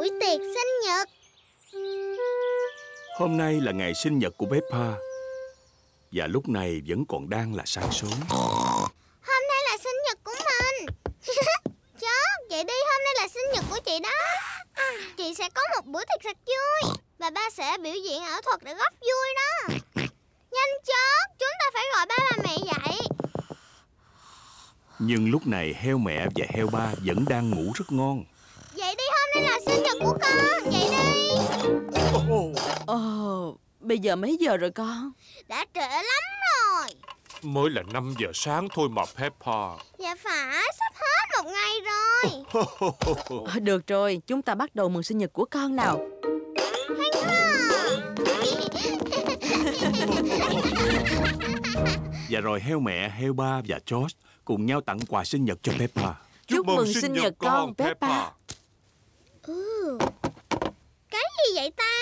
buổi tiệc sinh nhật. Hôm nay là ngày sinh nhật của Peppa, và lúc này vẫn còn đang là sáng sớm. Hôm nay là sinh nhật của mình. Chốt, vậy đi, hôm nay là sinh nhật của chị đó. Chị sẽ có một bữa tiệc thật vui, và ba sẽ biểu diễn ảo thuật để góp vui đó. Nhanh chóng, chúng ta phải gọi ba và mẹ dậy. Nhưng lúc này heo mẹ và heo ba vẫn đang ngủ rất ngon. Dậy đi, hôm nay là sinh nhật của con. Dậy đi. Bây giờ mấy giờ rồi con? Đã trễ lắm rồi. Mới là 5 giờ sáng thôi mà Peppa. Dạ phải, sắp hết một ngày rồi. Được rồi, chúng ta bắt đầu mừng sinh nhật của con nào. Và rồi heo mẹ, heo ba và George cùng nhau tặng quà sinh nhật cho Peppa. Chúc mừng sinh nhật con, Peppa. Cái gì vậy ta?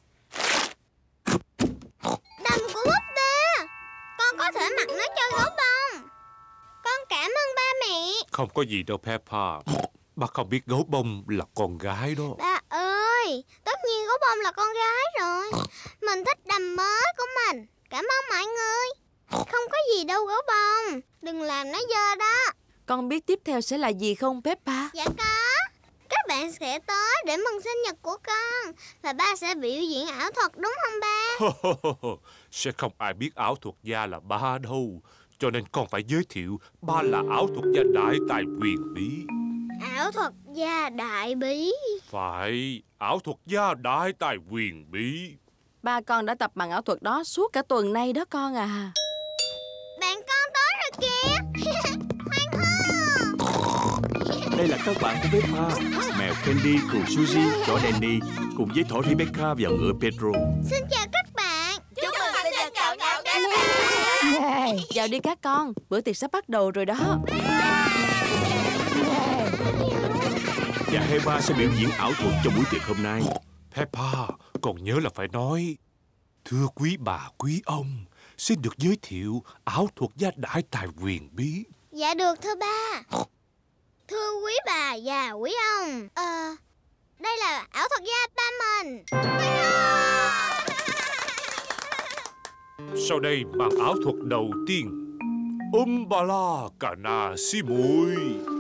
Đầm của búp bê. Con có thể mặc nó cho gấu bông. Con cảm ơn ba mẹ. Không có gì đâu Peppa. Ba không biết gấu bông là con gái đó. Ba ơi, tất nhiên gấu bông là con gái rồi. Mình thích đầm mới của mình. Cảm ơn mọi người. Không có gì đâu gấu bông. Đừng làm nó dơ đó. Con biết tiếp theo sẽ là gì không Peppa? Dạ có. Các bạn sẽ tới để mừng sinh nhật của con, và ba sẽ biểu diễn ảo thuật, đúng không ba? Sẽ không ai biết ảo thuật gia là ba đâu. Cho nên con phải giới thiệu ba là ảo thuật gia đại tài huyền bí. Ảo thuật gia đại bí. Phải, ảo thuật gia đại tài huyền bí. Ba con đã tập bằng ảo thuật đó suốt cả tuần nay đó con à. Bạn con tới rồi kìa. Hoan hô. Đây là các bạn của Peppa, mèo Candy cùng Suzy, chó Danny cùng với thỏ Rebecca và ngựa Pedro. Xin chào các bạn. Chúc mừng sinh nhật cậu nhỏ Peppa. Vào đi các con, bữa tiệc sắp bắt đầu rồi đó. Và heo ba sẽ biểu diễn ảo thuật cho buổi tiệc hôm nay. Peppa, còn nhớ là phải nói: thưa quý bà quý ông, xin được giới thiệu ảo thuật gia đại tài huyền bí. Dạ được thưa ba. Thưa quý bà và quý ông, đây là ảo thuật gia ba mình. Sau đây màn ảo thuật đầu tiên: Umbala Cana Si Mùi.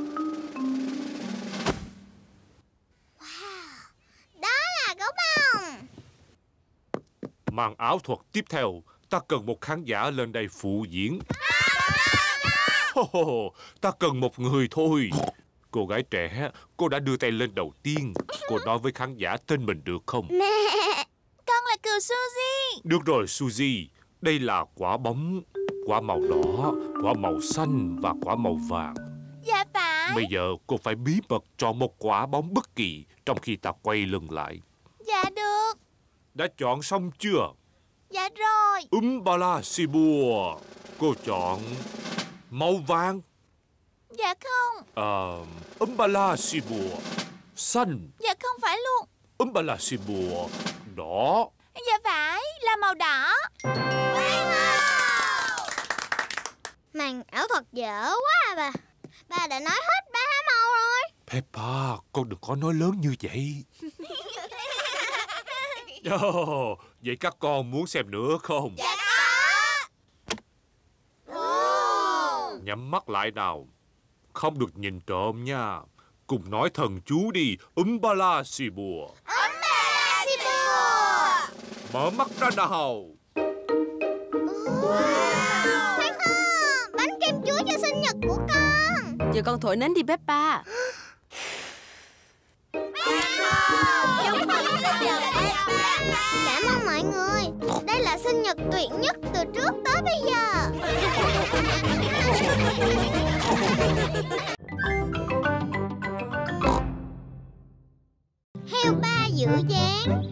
Đó là gấu bông. Màn ảo thuật tiếp theo, ta cần một khán giả lên đây phụ diễn. Ta cần một người thôi. Cô gái trẻ, cô đã đưa tay lên đầu tiên. Cô nói với khán giả tên mình được không? Mẹ, con là cừu Suzy. Được rồi Suzy, đây là quả bóng, quả màu đỏ, quả màu xanh và quả màu vàng. Dạ phải. Bây giờ cô phải bí mật chọn một quả bóng bất kỳ trong khi ta quay lưng lại. Dạ được. Đã chọn xong chưa? Dạ rồi. Umbala Sibua, cô chọn màu vàng. Dạ không. Umbala Sibua, xanh. Dạ không phải luôn. Umbala Sibua, đỏ. Dạ phải, là màu đỏ. Màn ảo thuật dở quá à bà. Bà đã nói hết 3 màu rồi. Peppa, con đừng có nói lớn như vậy. Vậy các con muốn xem nữa không? Dạ có. Nhắm mắt lại nào. Không được nhìn trộm nha. Cùng nói thần chú đi. Umbala Sibua. Umbala Sibua. Mở mắt ra nào. Khoan hô, bánh kem chuối cho sinh nhật của con. Giờ con thổi nến đi Peppa. Cảm ơn mọi người. Đây là sinh nhật tuyệt nhất từ trước tới bây giờ. Heo ba giữ dáng.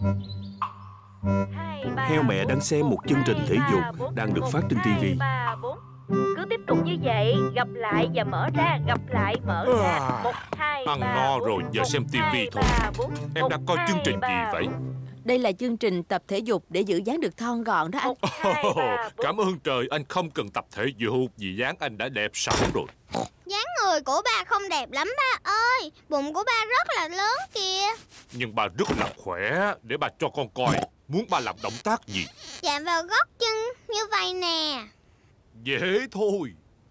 Heo mẹ đang xem một chương trình thể dục đang được phát trên TV. Cứ tiếp tục như vậy, gặp lại và mở ra, gặp lại mở ra. 1, 2, Ăn 3, no 4, rồi, giờ xem TV thôi. Em đang coi chương trình gì vậy? Đây là chương trình tập thể dục để giữ dáng được thon gọn đó anh. 1, 2, 3, 4. Cảm ơn trời, anh không cần tập thể dục vì dáng anh đã đẹp sẵn rồi. Dáng người của ba không đẹp lắm ba ơi. Bụng của ba rất là lớn kìa. Nhưng bà rất là khỏe. Để bà cho con coi. Muốn ba làm động tác gì? Chạm vào gót chân như vậy nè. Dễ thôi.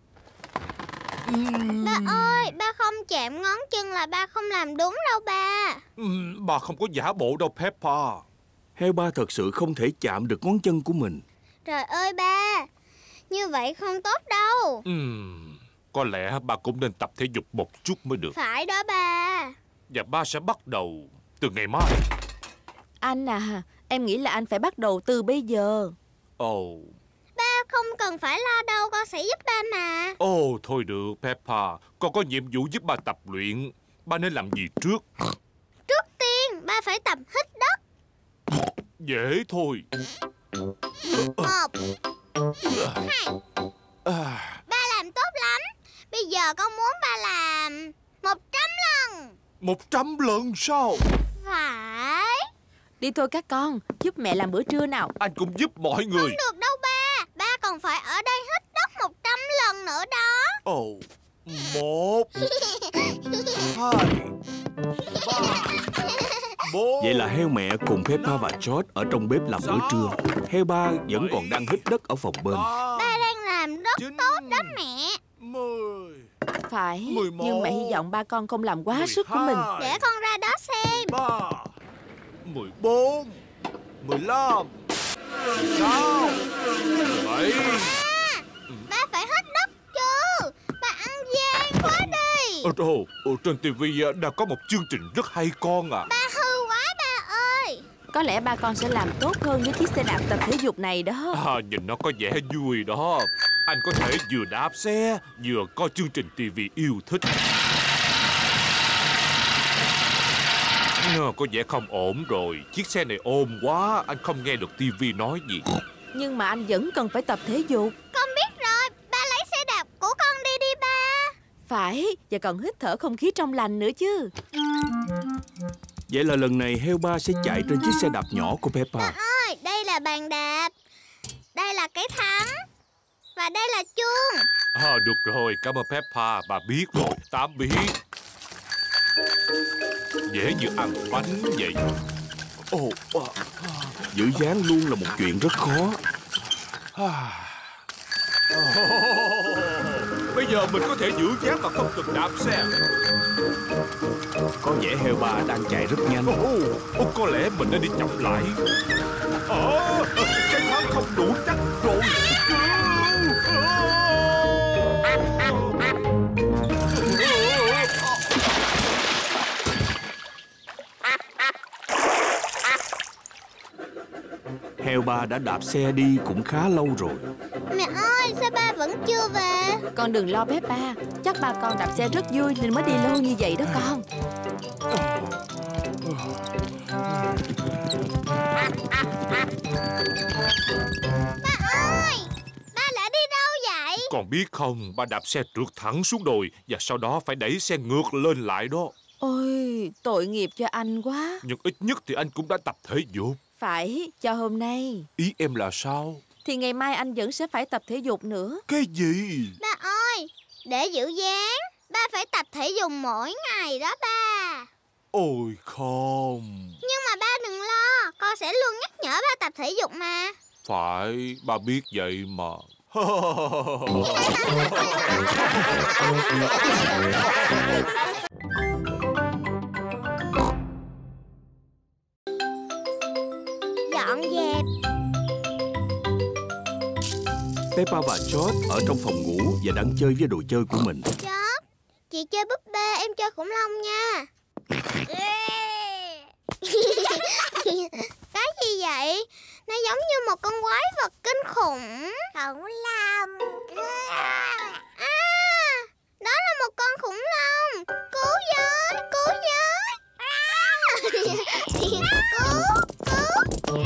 Ba ơi, ba không chạm ngón chân là ba không làm đúng đâu ba. Bà không có giả bộ đâu Peppa. Heo ba thật sự không thể chạm được ngón chân của mình. Trời ơi ba, như vậy không tốt đâu. Có lẽ bà cũng nên tập thể dục một chút mới được. Phải đó ba. Và ba sẽ bắt đầu từ ngày mai. Anh à, em nghĩ là anh phải bắt đầu từ bây giờ. Ồ, Ba không cần phải lo đâu, con sẽ giúp ba mà. thôi được Peppa. Con có nhiệm vụ giúp ba tập luyện. Ba nên làm gì trước? Trước tiên, ba phải tập hít đất. Dễ thôi. 1, 2. Ba làm tốt lắm. Bây giờ con muốn ba làm 100 lần. 100 lần sao? Phải. Đi thôi các con, giúp mẹ làm bữa trưa nào. Anh cũng giúp mọi người. Không được đâu ba. Ba còn phải ở đây hít đất 100 lần nữa đó. 1, 2, 3, 4. Vậy là heo mẹ cùng Peppa và George ở trong bếp làm bữa trưa. Heo ba vẫn còn đang hít đất ở phòng bên. Ba đang làm rất tốt đó mẹ. 10. Phải, 11, nhưng mẹ hy vọng ba con không làm quá sức của mình. Để con ra đó xem. 13, 14, 15, 16, 17. Ba phải hít đất chứ. Ba ăn gian quá đi. Trên TV đã có một chương trình rất hay con à. Ba hư quá ba ơi. Có lẽ ba con sẽ làm tốt hơn với chiếc xe đạp tập thể dục này đó. Nhìn nó có vẻ vui đó. Anh có thể vừa đạp xe vừa coi chương trình TV yêu thích. Có vẻ không ổn rồi. Chiếc xe này ôm quá. Anh không nghe được TV nói gì. Nhưng mà anh vẫn cần phải tập thể dục. Con biết rồi. Ba lấy xe đạp của con đi đi ba. Phải, và còn hít thở không khí trong lành nữa chứ. Vậy là lần này heo ba sẽ chạy trên chiếc xe đạp nhỏ của Peppa. Ba ơi, đây là bàn đạp. Đây là cái thắng. Và đây là chuông. Được rồi, cảm ơn Peppa. Bà biết rồi, Tám biết. Dễ như ăn bánh vậy. Giữ dáng luôn là một chuyện rất khó. Bây giờ mình có thể giữ dáng mà không cần đạp xe. Có vẻ heo ba đang chạy rất nhanh. Có lẽ mình nên đi chậm lại. Cái thắng không đủ chắc rồi. Heo ba đã đạp xe đi cũng khá lâu rồi. Mẹ ơi, sao ba vẫn chưa về? Con đừng lo Peppa, chắc ba con đạp xe rất vui nên mới đi lâu như vậy đó con. Ba ơi, ba lại đi đâu vậy? Con biết không, ba đạp xe trượt thẳng xuống đồi và sau đó phải đẩy xe ngược lên lại đó. Ôi, tội nghiệp cho anh quá. Nhưng ít nhất thì anh cũng đã tập thể dục. Phải, cho hôm nay. Ý em là sao? Thì ngày mai anh vẫn sẽ phải tập thể dục nữa. Cái gì? Ba ơi, để giữ dáng, ba phải tập thể dục mỗi ngày đó ba. Ôi không. Nhưng mà ba đừng lo, con sẽ luôn nhắc nhở ba tập thể dục mà. Phải, ba biết vậy mà. Dọn dẹp. Peppa và George ở trong phòng ngủ và đang chơi với đồ chơi của mình. George, chị chơi búp bê, em chơi khủng long nha. Cái gì vậy? Nó giống như một con quái vật kinh khủng. Khủng long. Đó là một con khủng long. Cứu với, cứu với. Cứu.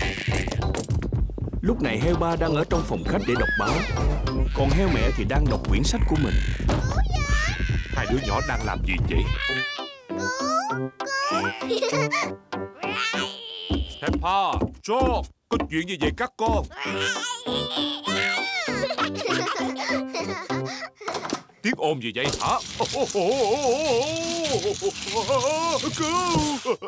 Lúc này heo ba đang ở trong phòng khách để đọc báo. Còn heo mẹ thì đang đọc quyển sách của mình. Hai đứa nhỏ đang làm gì vậy? Peppa, George, có chuyện gì vậy các con? Tiếng ồn gì vậy hả? Cứu!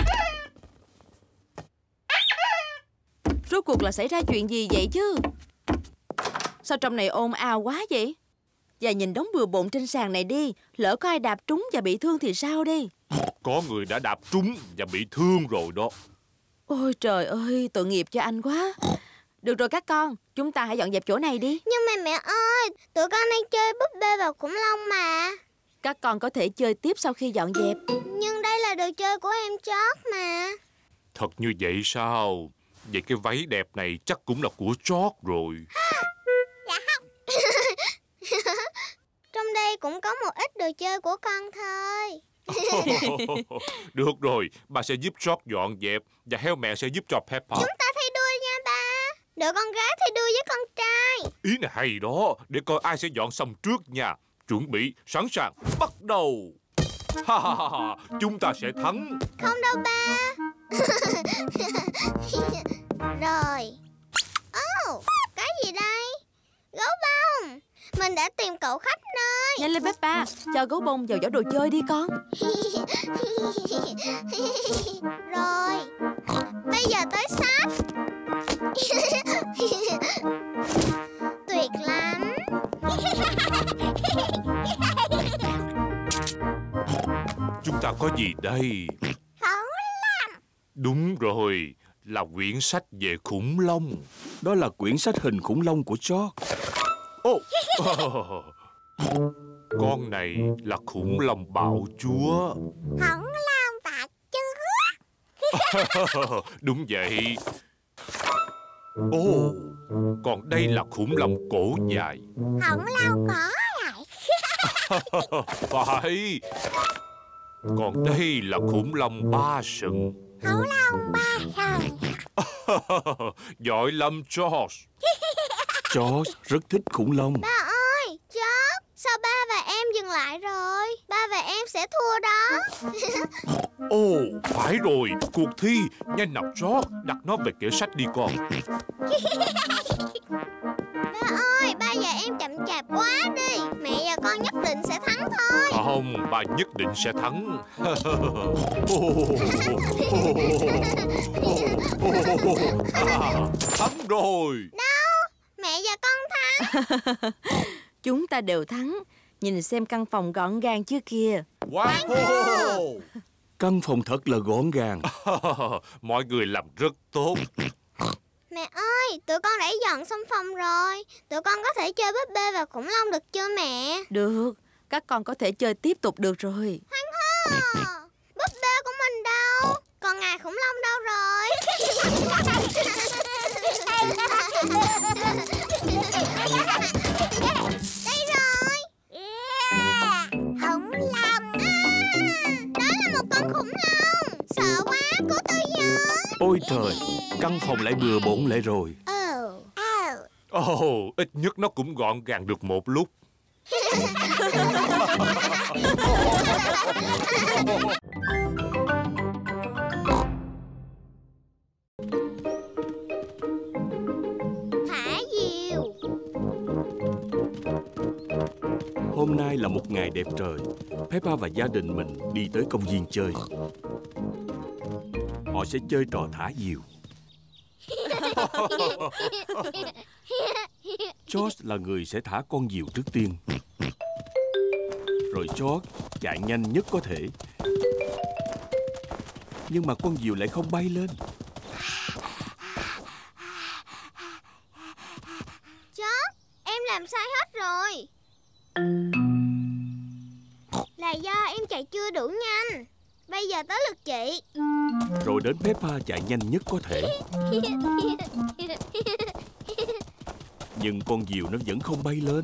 Rốt cuộc là xảy ra chuyện gì vậy chứ? Sao trong này ồn ào quá vậy? Và nhìn đống bừa bộn trên sàn này đi. Lỡ có ai đạp trúng và bị thương thì sao đây? Có người đã đạp trúng và bị thương rồi đó. Ôi trời ơi, tội nghiệp cho anh quá. Được rồi các con, chúng ta hãy dọn dẹp chỗ này đi. Nhưng mà mẹ ơi, tụi con đang chơi búp bê và khủng long mà. Các con có thể chơi tiếp sau khi dọn dẹp. Nhưng đây là đồ chơi của em George mà. Thật như vậy sao? Vậy cái váy đẹp này chắc cũng là của George rồi. Trong đây cũng có một ít đồ chơi của con thôi. Được rồi, bà sẽ giúp George dọn dẹp và heo mẹ sẽ giúp cho Peppa. Chúng ta thi đua nha ba. Đội con gái thi đua với con trai. Ý này hay đó, để coi ai sẽ dọn xong trước nha. Chuẩn bị, sẵn sàng, bắt đầu. Ha ha ha ha, chúng ta sẽ thắng. Không đâu ba. Rồi. Cái gì đây? Gấu bông. Mình đã tìm cậu khắp nơi. Nhanh lên Peppa, cho gấu bông vào giỏ đồ chơi đi con. Rồi. Bây giờ tới sách. Tuyệt lắm. Chúng ta có gì đây? Khủng long. Đúng rồi, là quyển sách về khủng long. Đó là quyển sách hình khủng long của George. Con này là khủng long bạo chúa. Khủng long bạo chúa. Đúng vậy. Còn đây là khủng long cổ dài. Khủng long cổ dài. Phải. Còn đây là khủng long ba sừng. Khủng long ba sừng. Giỏi lắm George. George rất thích khủng long. Ba ơi, George, sao ba và em dừng lại rồi? Ba và em sẽ thua đó. Phải rồi, cuộc thi. Nhanh nào George, đặt nó về kệ sách đi con. Ba ơi, ba và em chậm chạp quá đi. Mẹ và con nhất định sẽ thắng thôi. Không, ba nhất định sẽ thắng. Thắng rồi. Đâu, mẹ và con thắng. Chúng ta đều thắng. Nhìn xem căn phòng gọn gàng chưa kìa. Wow. Căn phòng thật là gọn gàng. Mọi người làm rất tốt. Mẹ ơi, tụi con đã dọn xong phòng rồi. Tụi con có thể chơi búp bê và khủng long được chưa mẹ? Được, các con có thể chơi tiếp tục được rồi. Búp bê của mình đâu? Còn ngài khủng long đâu rồi? Đây rồi. Khủng long. Đó là một con khủng long. Sợ quá, cứu tôi với. Ôi trời, căn phòng lại bừa bộn lại rồi. Ít nhất nó cũng gọn gàng được một lúc. Thả diều. Hôm nay là một ngày đẹp trời. Peppa và gia đình mình đi tới công viên chơi. Họ sẽ chơi trò thả diều. George là người sẽ thả con diều trước tiên. Rồi George chạy nhanh nhất có thể. Nhưng mà con diều lại không bay lên. George, em làm sai hết rồi. Là do em chạy chưa đủ nhanh. Bây giờ tới lượt chị. Rồi đến Peppa chạy nhanh nhất có thể. Nhưng con diều nó vẫn không bay lên.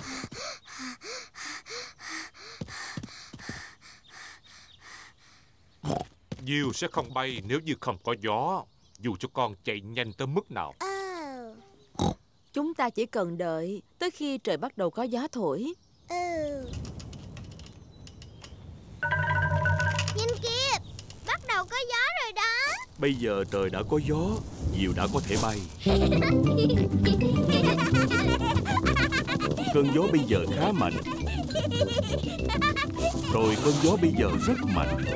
Diều sẽ không bay nếu như không có gió, dù cho con chạy nhanh tới mức nào. Chúng ta chỉ cần đợi tới khi trời bắt đầu có gió thổi. Nhìn kìa, bắt đầu có gió rồi đó. Bây giờ trời đã có gió, diều đã có thể bay. Cơn gió bây giờ khá mạnh. Rồi cơn gió bây giờ rất mạnh.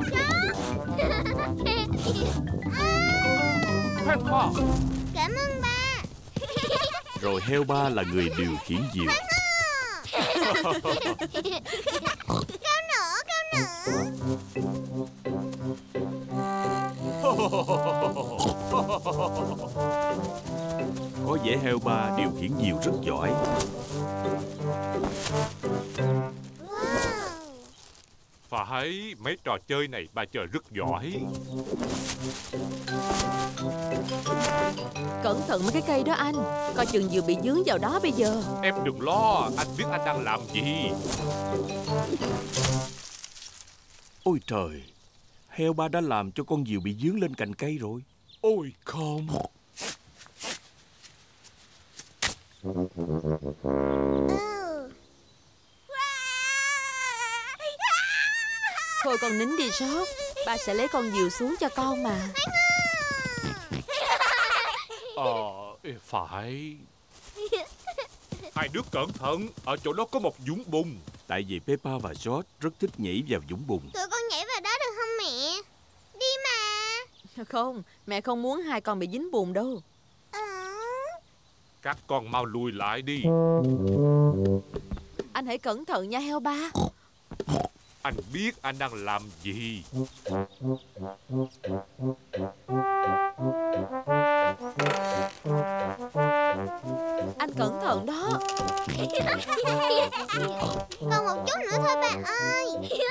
Cảm ơn ba. Rồi heo ba là người điều khiển diều. Cao nữa. Có vẻ heo ba điều khiển diều rất giỏi. Phải, mấy trò chơi này ba chơi rất giỏi. Cẩn thận mấy cái cây đó anh. Coi chừng diều bị dướng vào đó bây giờ. Em đừng lo, anh biết anh đang làm gì. Ôi trời, heo ba đã làm cho con diều bị dướng lên cành cây rồi. Ôi không. Thôi con nín đi Sót. Ba sẽ lấy con diều xuống cho con mà. Phải. Hai đứa cẩn thận, ở chỗ đó có một vũng bùn. Tại vì Peppa và George rất thích nhảy vào vũng bùn. Tụi con nhảy vào đó được không mẹ? Đi mà. Không, mẹ không muốn hai con bị dính bùn đâu. Các con mau lùi lại đi. Anh hãy cẩn thận nha heo ba. Anh biết anh đang làm gì. Anh cẩn thận đó. Còn một chút nữa thôi ba ơi.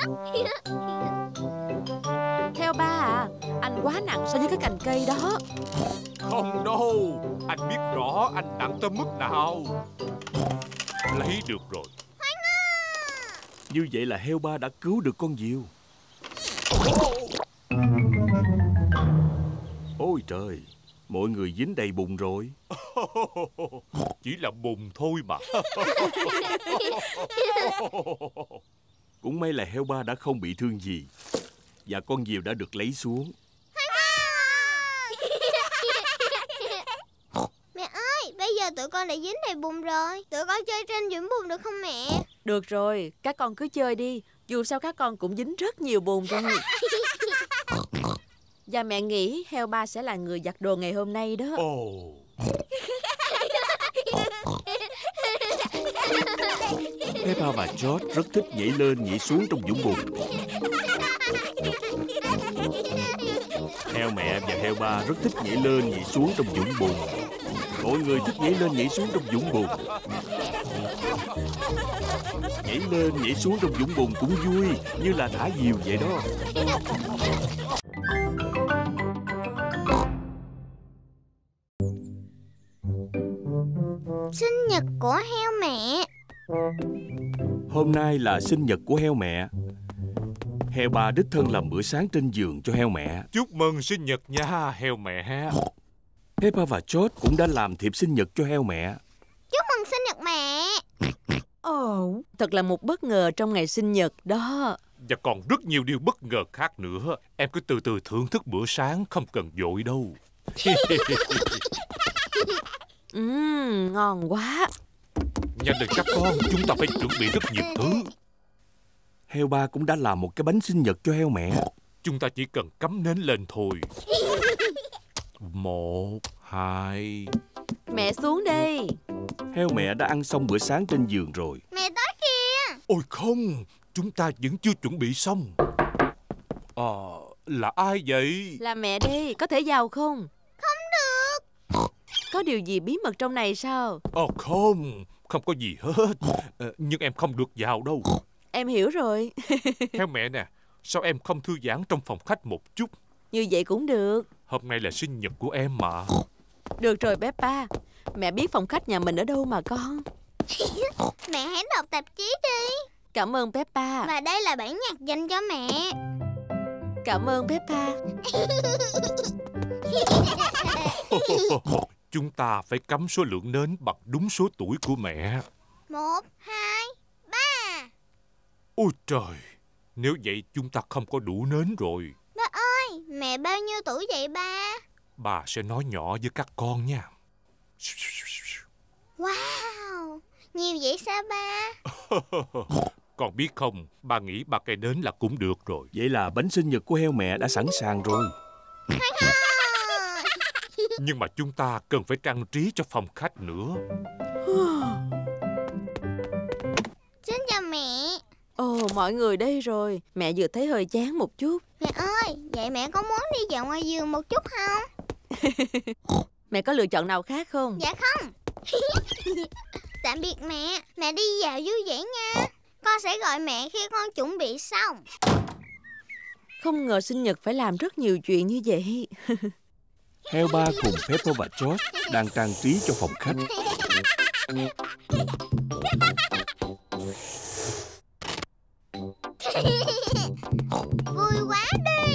Heo ba à, anh quá nặng so với cái cành cây đó. Không đâu, anh biết rõ anh nặng tới mức nào. Lấy được rồi. Như vậy là heo ba đã cứu được con diều. Ôi trời, mọi người dính đầy bùn rồi. Chỉ là bùn thôi mà. Cũng may là heo ba đã không bị thương gì. Và con diều đã được lấy xuống. Mẹ ơi, bây giờ tụi con đã dính đầy bùn rồi. Tụi con chơi trên vũng bùn được không mẹ? Được rồi, các con cứ chơi đi. Dù sao các con cũng dính rất nhiều bùn rồi. Và mẹ nghĩ heo ba sẽ là người giặt đồ ngày hôm nay đó. Peppa và George rất thích nhảy lên nhảy xuống trong vũng bùn. Heo mẹ và heo ba rất thích nhảy lên nhảy xuống trong vũng bùn. Mọi người thích nhảy lên nhảy xuống trong vũng bùn. Nhảy lên nhảy xuống trong vũng bùn cũng vui, như là thả diều vậy đó. Sinh nhật của heo mẹ. Hôm nay là sinh nhật của heo mẹ. Heo ba đích thân làm bữa sáng trên giường cho heo mẹ. Chúc mừng sinh nhật nha heo mẹ. Peppa và George cũng đã làm thiệp sinh nhật cho heo mẹ. Chúc mừng sinh nhật mẹ. Thật là một bất ngờ trong ngày sinh nhật đó. Và còn rất nhiều điều bất ngờ khác nữa. Em cứ từ từ thưởng thức bữa sáng, không cần vội đâu. Ngon quá. Nhanh lên các con, chúng ta phải chuẩn bị rất nhiều thứ. Heo ba cũng đã làm một cái bánh sinh nhật cho heo mẹ. Chúng ta chỉ cần cắm nến lên thôi. 1, 2. Mẹ xuống đây. Heo mẹ đã ăn xong bữa sáng trên giường rồi. Mẹ tới kìa. Ôi không, chúng ta vẫn chưa chuẩn bị xong. Là ai vậy? Là mẹ đây, có thể vào không? Không được. Có điều gì bí mật trong này sao? Không có gì hết. Nhưng em không được vào đâu. Em hiểu rồi. Heo mẹ nè, sao em không thư giãn trong phòng khách một chút? Như vậy cũng được. Hôm nay là sinh nhật của em mà. Được rồi Peppa. Mẹ biết phòng khách nhà mình ở đâu mà con. Mẹ hãy đọc tạp chí đi. Cảm ơn Peppa. Và đây là bản nhạc dành cho mẹ. Cảm ơn Peppa. Chúng ta phải cắm số lượng nến bằng đúng số tuổi của mẹ. 1, 2, 3. Ôi trời, nếu vậy chúng ta không có đủ nến rồi. Ba ơi, Mẹ bao nhiêu tuổi vậy ba? Bà sẽ nói nhỏ với các con nha. Wow, nhiều vậy sao ba? Con biết không, ba nghĩ ba cây đến là cũng được rồi. Vậy là bánh sinh nhật của heo mẹ đã sẵn sàng rồi. Nhưng mà chúng ta cần phải trang trí cho phòng khách nữa. Xin chào mẹ. Ồ, mọi người đây rồi. Mẹ vừa thấy hơi chán một chút. Mẹ ơi, vậy mẹ có muốn đi dạo ngoài vườn một chút không? Mẹ có lựa chọn nào khác không? Dạ không. Tạm biệt mẹ. Mẹ đi dạo vui vẻ nha. Con sẽ gọi mẹ khi con chuẩn bị xong. Không ngờ sinh nhật phải làm rất nhiều chuyện như vậy. Heo ba cùng Peppa và George đang trang trí cho phòng khách. Vui quá đi.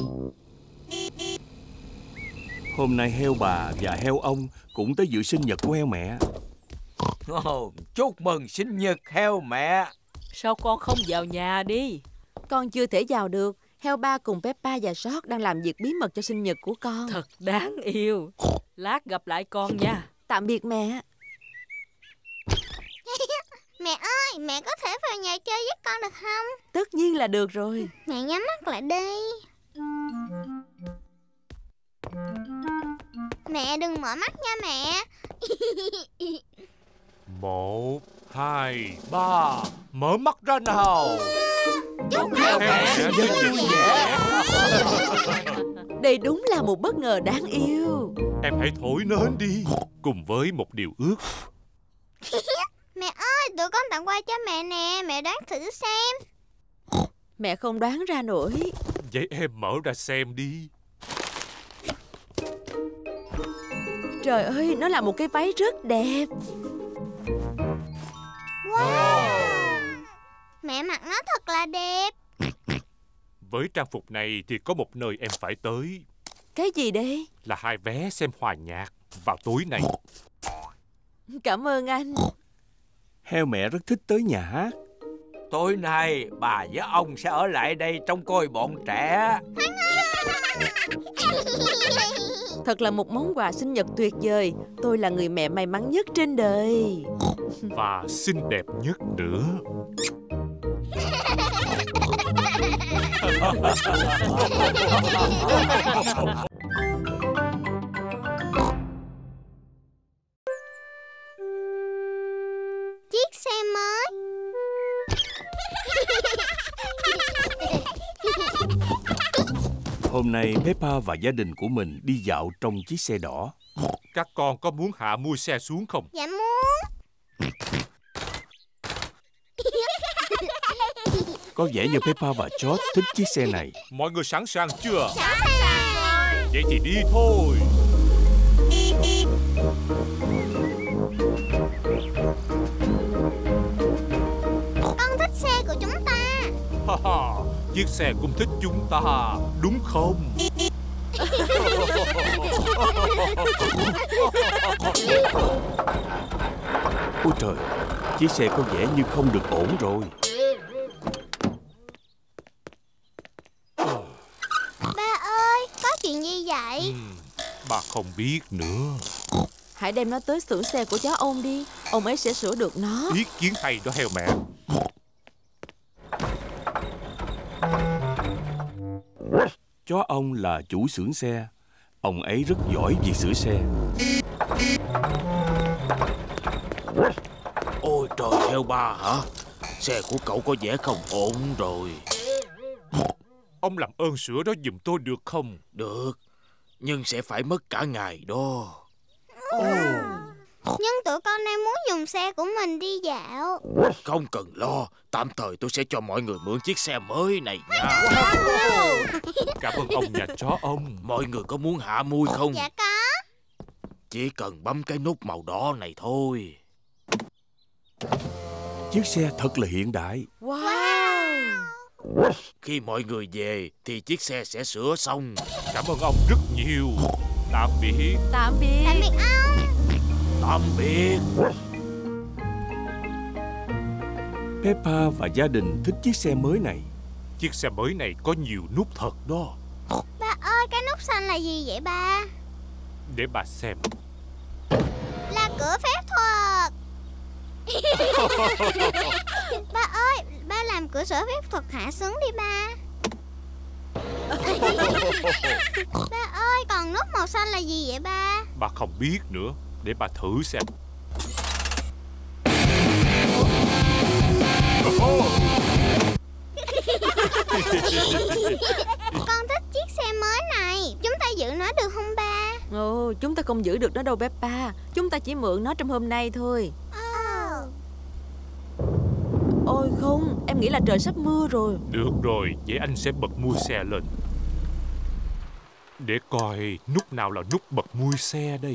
Hôm nay heo bà và heo ông cũng tới dự sinh nhật của heo mẹ. Chúc mừng sinh nhật heo mẹ. Sao con không vào nhà đi? Con chưa thể vào được. Heo ba cùng Peppa và George đang làm việc bí mật cho sinh nhật của con. Thật đáng yêu. Lát gặp lại con nha. Tạm biệt mẹ. Mẹ ơi, mẹ có thể vào nhà chơi với con được không? Tất nhiên là được rồi. Mẹ nhắm mắt lại đi. Mẹ đừng mở mắt nha mẹ. 1, 2, 3. Mở mắt ra nào. Chúc heo mẹ rất vui vẻ. Đây đúng là một bất ngờ đáng yêu. Em hãy thổi nến đi, cùng với một điều ước. Mẹ ơi, tụi con tặng quà cho mẹ nè. Mẹ đoán thử xem. Mẹ không đoán ra nổi. Vậy em mở ra xem đi. Trời ơi, nó là một cái váy rất đẹp. Wow, mẹ mặc nó thật là đẹp. Với trang phục này thì có một nơi em phải tới. Cái gì đây? Là 2 vé xem hòa nhạc vào tối nay. Cảm ơn anh. Heo mẹ rất thích tới nhà hát. Tối nay bà với ông sẽ ở lại đây trông coi bọn trẻ. Thật là một món quà sinh nhật tuyệt vời. Tôi là người mẹ may mắn nhất trên đời. Và xinh đẹp nhất nữa. Chiếc xe mới. Hôm nay Peppa và gia đình của mình đi dạo trong chiếc xe đỏ. Các con có muốn hạ mui xe xuống không? Dạ muốn. Có vẻ như Peppa và George thích chiếc xe này. Mọi người sẵn sàng chưa? Sẵn sàng rồi. Vậy thì đi thôi. Con thích xe của chúng ta. Chiếc xe cũng thích chúng ta, đúng không? Ôi trời, chiếc xe có vẻ như không được ổn rồi. Ba ơi, có chuyện gì vậy? Bà không biết nữa. Hãy đem nó tới xưởng xe của chó ông đi. Ông ấy sẽ sửa được nó. Ý kiến hay đó heo mẹ. Chó ông là chủ xưởng xe. Ông ấy rất giỏi việc sửa xe. Ôi trời, heo ba hả? Xe của cậu có vẻ không ổn rồi. Ông làm ơn sửa đó giùm tôi được không? Được, nhưng sẽ phải mất cả ngày đó. Nhưng tụi con đang muốn dùng xe của mình đi dạo. Không cần lo, tạm thời tôi sẽ cho mọi người mượn chiếc xe mới này nha. Cảm ơn ông nhà chó ông. Mọi người có muốn hạ mui không? Dạ có. Chỉ cần bấm cái nút màu đỏ này thôi. Chiếc xe thật là hiện đại. Wow. Khi mọi người về thì chiếc xe sẽ sửa xong. Cảm ơn ông rất nhiều. Tạm biệt. Tạm biệt. Tạm biệt ông. Tạm biệt. Peppa và gia đình thích chiếc xe mới này. Chiếc xe mới này có nhiều nút thật đó. Ba ơi, cái nút xanh là gì vậy ba? Để bà xem. Là cửa phép thuật. Ba ơi, ba làm cửa sổ phép thuật hạ xuống đi ba. Ba ơi, còn nút màu xanh là gì vậy ba? Bà không biết nữa. Để bà thử xem. Con thích chiếc xe mới này. Chúng ta giữ nó được không ba? Ồ, chúng ta không giữ được nó đâu Peppa. Chúng ta chỉ mượn nó trong hôm nay thôi. Ôi không, em nghĩ là trời sắp mưa rồi. Được rồi, vậy anh sẽ bật mui xe lên. Để coi nút nào là nút bật mui xe đây.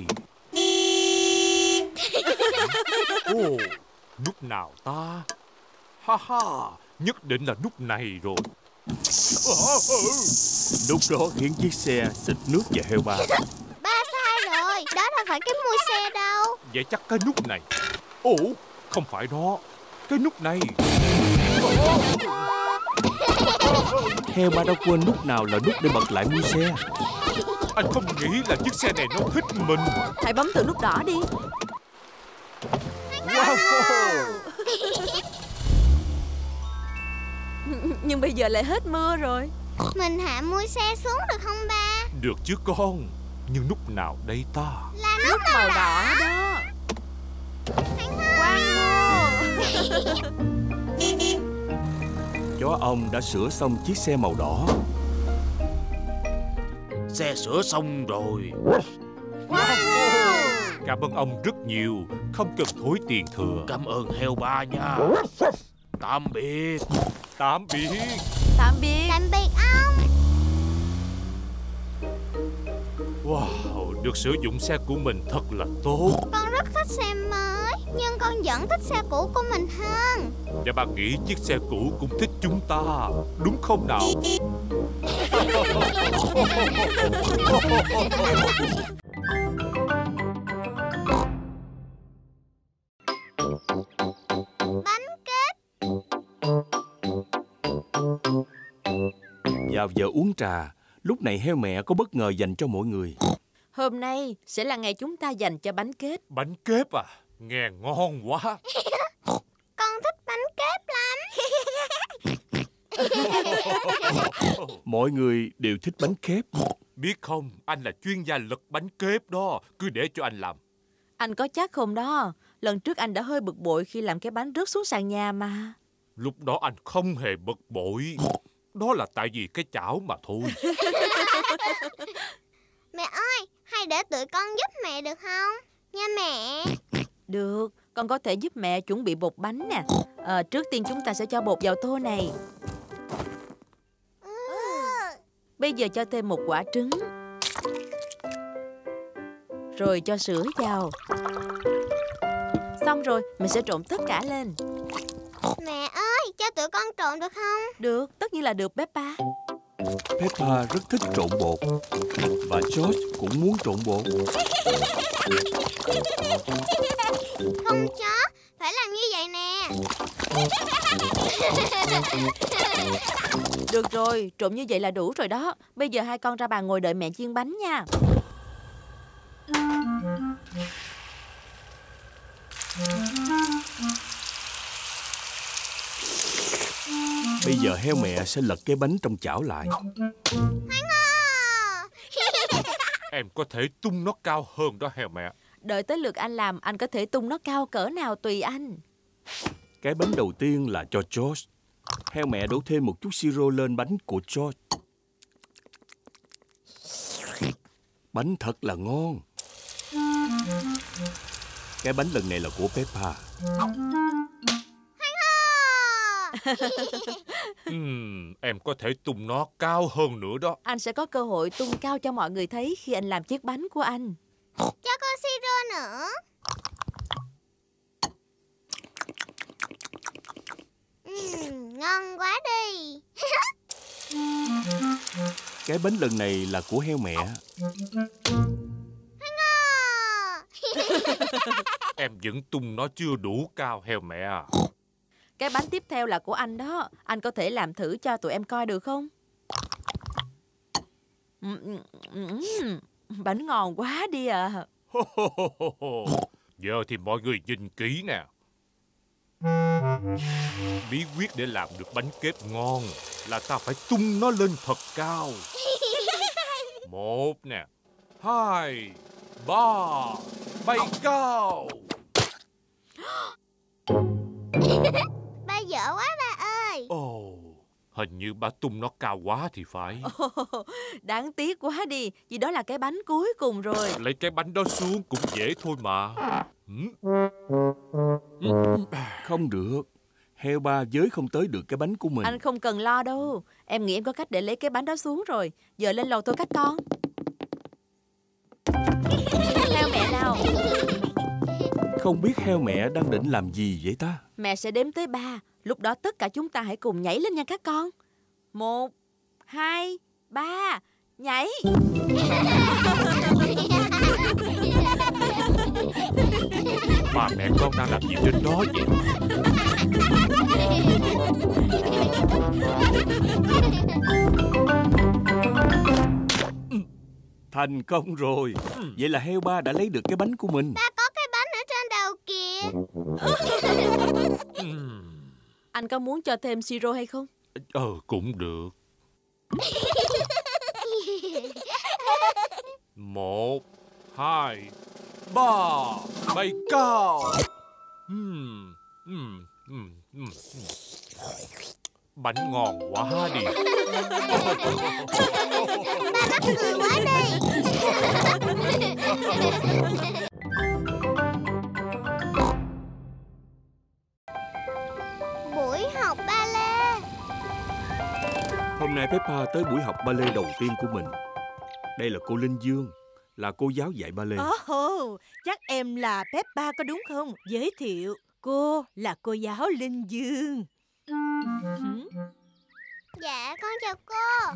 Ồ, nút nào ta? Ha ha, nhất định là nút này rồi. Nút đó khiến chiếc xe xịt nước và heo ba. Ba sai rồi, đó đâu phải cái mui xe đâu. Vậy chắc cái nút này. Ồ, không phải đó. Cái nút này. Heo ba đã quên nút nào là nút để bật lại mui xe. Anh không nghĩ là chiếc xe này nó thích mình. Hãy bấm từ nút đỏ đi. Wow. Nhưng bây giờ lại hết mưa rồi. Mình hạ mui xe xuống được không ba? Được chứ con. Nhưng nút nào đây ta? Là nút Màu đỏ đó. Chó ông đã sửa xong chiếc xe màu đỏ. Xe sửa xong rồi. Cảm ơn ông rất nhiều. Không cần thối tiền thừa. Cảm ơn heo ba nha. Tạm biệt. Tạm biệt. Tạm biệt. Tạm biệt ông. Wow, được sử dụng xe của mình thật là tốt. Con rất thích xe mới, nhưng con vẫn thích xe cũ của mình hơn. Và bà nghĩ chiếc xe cũ cũng thích chúng ta, đúng không nào? Bánh kết. Vào giờ uống trà, lúc này heo mẹ có bất ngờ dành cho mọi người. Hôm nay sẽ là ngày chúng ta dành cho bánh kết. Bánh kép à? Nghe ngon quá. Con thích bánh kết lắm. Mọi người đều thích bánh kép. Biết không, anh là chuyên gia lật bánh kép đó. Cứ để cho anh làm. Anh có chắc không đó? Lần trước anh đã hơi bực bội khi làm cái bánh rớt xuống sàn nhà mà. Lúc đó anh không hề bực bội. Đó là tại vì cái chảo mà thôi. Mẹ ơi, hay để tụi con giúp mẹ được không? Nha mẹ. Được, con có thể giúp mẹ chuẩn bị bột bánh nè. Trước tiên chúng ta sẽ cho bột vào tô này. Bây giờ cho thêm một quả trứng. Rồi cho sữa vào. Xong rồi, mình sẽ trộn tất cả lên. Mẹ ơi, cho tụi con trộn được không? Được, tất nhiên là được Peppa. Peppa rất thích trộn bột. Và George cũng muốn trộn bột. Con chó, phải làm như vậy nè. Được rồi, trộn như vậy là đủ rồi đó. Bây giờ hai con ra bàn ngồi đợi mẹ chiên bánh nha. Bây giờ heo mẹ sẽ lật cái bánh trong chảo lại. Em có thể tung nó cao hơn đó heo mẹ. Đợi tới lượt anh làm, anh có thể tung nó cao cỡ nào tùy anh. Cái bánh đầu tiên là cho George. Heo mẹ đổ thêm một chút siro lên bánh của George. Bánh thật là ngon. Cái bánh lần này là của Peppa. Em có thể tung nó cao hơn nữa đó. Anh sẽ có cơ hội tung cao cho mọi người thấy khi anh làm chiếc bánh của anh. Cho con siro nữa. Ngon quá đi. Cái bánh lần này là của heo mẹ. Em vẫn tung nó chưa đủ cao heo mẹ à. Cái bánh tiếp theo là của anh đó. Anh có thể làm thử cho tụi em coi được không? Bánh ngon quá đi à. Giờ thì mọi người nhìn kỹ nè. Bí quyết để làm được bánh kép ngon là ta phải tung nó lên thật cao. 1 nè, 2, 3, bay cao. Ba dở quá ba ơi. Ồ, hình như ba tung nó cao quá thì phải. Đáng tiếc quá đi, vì đó là cái bánh cuối cùng rồi. Lấy cái bánh đó xuống cũng dễ thôi mà. Không được. Heo ba giới không tới được cái bánh của mình. Anh không cần lo đâu. Em nghĩ em có cách để lấy cái bánh đó xuống rồi. Giờ lên lầu thôi các con. Theo mẹ nào. Không biết heo mẹ đang định làm gì vậy ta? Mẹ sẽ đếm tới 3. Lúc đó tất cả chúng ta hãy cùng nhảy lên nha các con. 1, 2, 3, nhảy. Ba mẹ con đang làm gì trên đó vậy? Thành công rồi. Vậy là heo ba đã lấy được cái bánh của mình. Ba có cái bánh ở trên đầu kìa. Anh có muốn cho thêm siro hay không? Cũng được. 1, 2, 3, bay cao. Bánh ngon quá đi. Ba mắc cười quá đi. Buổi học ba lê. Hôm nay Peppa tới buổi học ba lê đầu tiên của mình. Đây là cô Linh Dương, là cô giáo dạy ba lê. Chắc em là Peppa có đúng không? Giới thiệu, cô là cô giáo Linh Dương. Dạ con chào cô.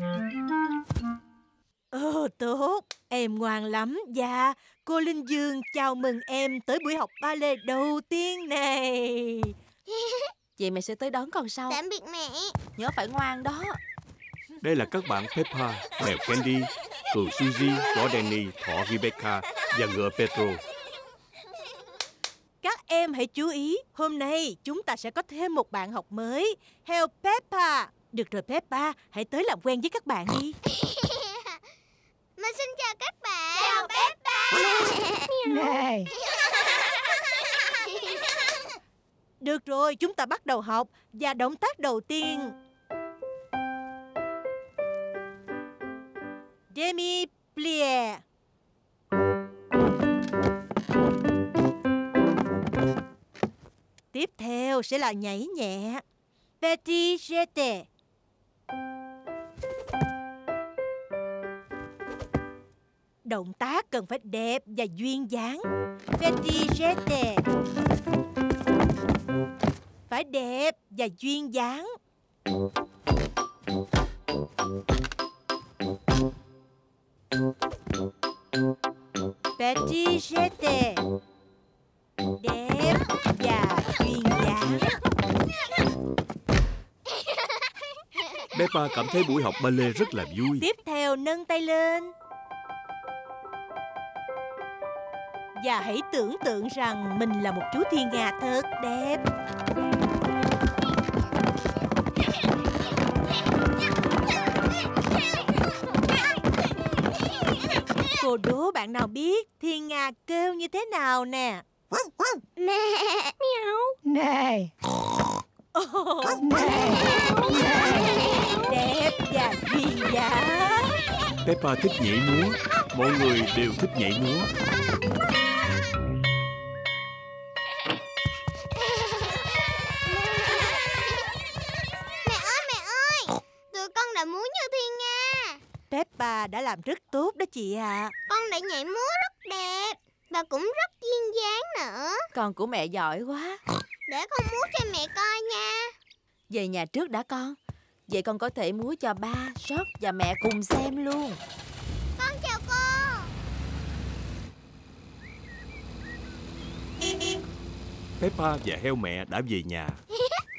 Tốt, em ngoan lắm. Dạ, cô Linh Dương chào mừng em tới buổi học ba lê đầu tiên này. Vậy mẹ sẽ tới đón con sau. Tạm biệt mẹ. Nhớ phải ngoan đó. Đây là các bạn Peppa, mèo Candy, cừu Suzy, chó Danny, thỏ Rebecca và ngựa Petro. Các em hãy chú ý, hôm nay chúng ta sẽ có thêm một bạn học mới, heo Peppa. Được rồi Peppa, hãy tới làm quen với các bạn đi. Mình xin chào các bạn. Chào Peppa. Này. Được rồi, chúng ta bắt đầu học. Và động tác đầu tiên, demi plié. Tiếp theo sẽ là nhảy nhẹ, petit jeté. Động tác cần phải đẹp và duyên dáng. Petit jeté. Phải đẹp và duyên dáng. Petit jeté. Đẹp và duyên dáng. Peppa cảm thấy buổi học ba lê rất là vui. Tiếp theo nâng tay lên. Và hãy tưởng tượng rằng mình là một chú thiên nga thật đẹp. Cô đố bạn nào biết thiên nga kêu như thế nào nè? Mẹ. Miau. Này. Này. Đẹp và duyên dáng. Peppa thích nhảy múa. Mọi người đều thích nhảy múa. Mẹ ơi, tụi con đã múa như thiên nga. Peppa đã làm rất tốt đó chị ạ. Con đã nhảy múa rất đẹp và cũng rất duyên dáng nữa. Con của mẹ giỏi quá. Để con múa cho mẹ coi nha. Về nhà trước đã con. Vậy con có thể múa cho ba, George và mẹ cùng xem luôn. Con chào cô. Peppa và heo mẹ đã về nhà.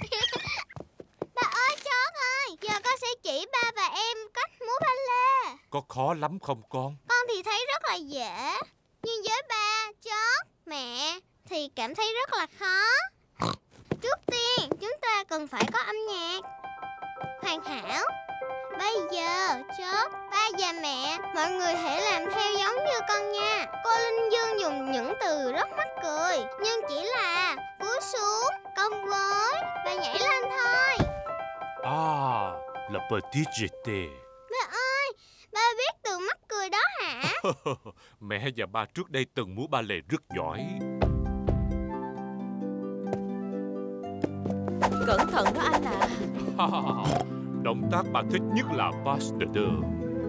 Ba ơi, George ơi, giờ con sẽ chỉ ba và em cách múa ba lê. Có khó lắm không con? Con thì thấy rất là dễ, nhưng với ba, George, mẹ thì cảm thấy rất là khó. Trước tiên chúng ta cần phải có âm nhạc hoàn hảo. Bây giờ George, ba và mẹ, mọi người hãy làm theo giống như con nha. Cô Linh Dương dùng những từ rất mắc cười, nhưng chỉ là cúi xuống, cong gối và nhảy lên thôi. À, là petit jeté. Ba ơi, ba biết từ mắc cười đó hả? Mẹ và ba trước đây từng múa ba lê rất giỏi. Cẩn thận đó anh ạ. Động tác bà thích nhất là pas de deux.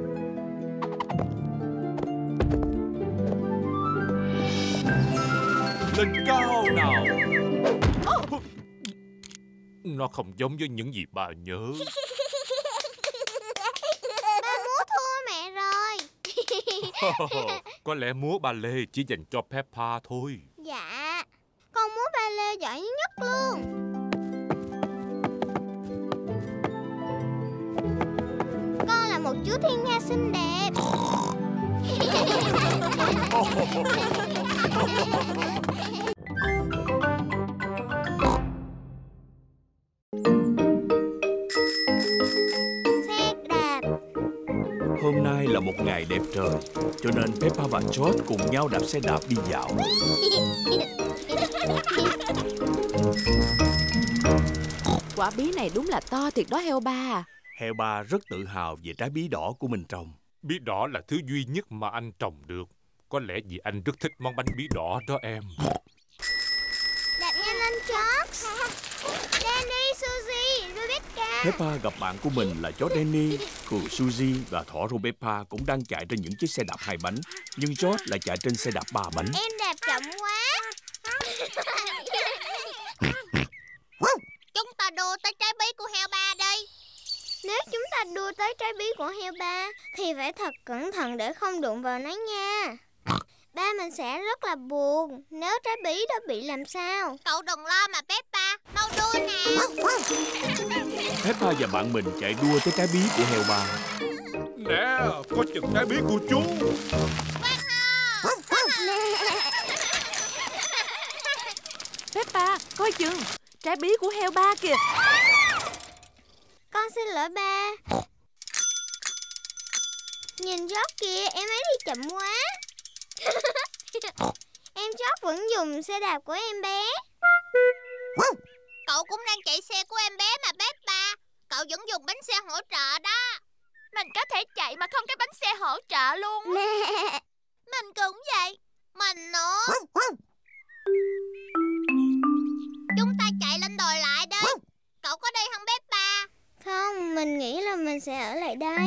Lên cao nào. Nó không giống với những gì bà nhớ. Ba múa thua mẹ rồi. Có lẽ múa ba lê chỉ dành cho Peppa thôi. Dạ, con múa ba lê giỏi nhất luôn. Con là một chú thiên nga xinh đẹp. Xe đạp. Hôm nay là một ngày đẹp trời, cho nên Peppa và George cùng nhau đạp xe đạp đi dạo. Quả bí này đúng là to thiệt đó heo ba. Heo ba rất tự hào về trái bí đỏ của mình trồng. Bí đỏ là thứ duy nhất mà anh trồng được. Có lẽ vì anh rất thích món bánh bí đỏ đó em. Đạp nhanh lên George. Danny, Suzy, Rebecca. Peppa gặp bạn của mình là chó Danny, cừu Suzy và thỏ Rebecca cũng đang chạy trên những chiếc xe đạp 2 bánh, nhưng George lại chạy trên xe đạp 3 bánh. Em đạp chậm quá. Chúng ta đua tới trái bí của heo ba đi. Nếu chúng ta đua tới trái bí của heo ba thì phải thật cẩn thận để không đụng vào nó nha. Ba mình sẽ rất là buồn nếu trái bí đó bị làm sao. Cậu đừng lo mà Peppa, mau đua nào. Peppa và bạn mình chạy đua tới trái bí của heo ba. Nè, có chừng trái bí của chú. Peppa, coi chừng, trái bí của heo ba kìa. Con xin lỗi ba. Nhìn George kìa, em ấy đi chậm quá. Em George vẫn dùng xe đạp của em bé. Cậu cũng đang chạy xe của em bé mà Peppa. Cậu vẫn dùng bánh xe hỗ trợ đó. Mình có thể chạy mà không cái bánh xe hỗ trợ luôn. Mình cũng vậy. Mình nữa. Chúng ta chạy lên đồi lại đi. Cậu có đi không Peppa? Không, mình nghĩ là mình sẽ ở lại đây.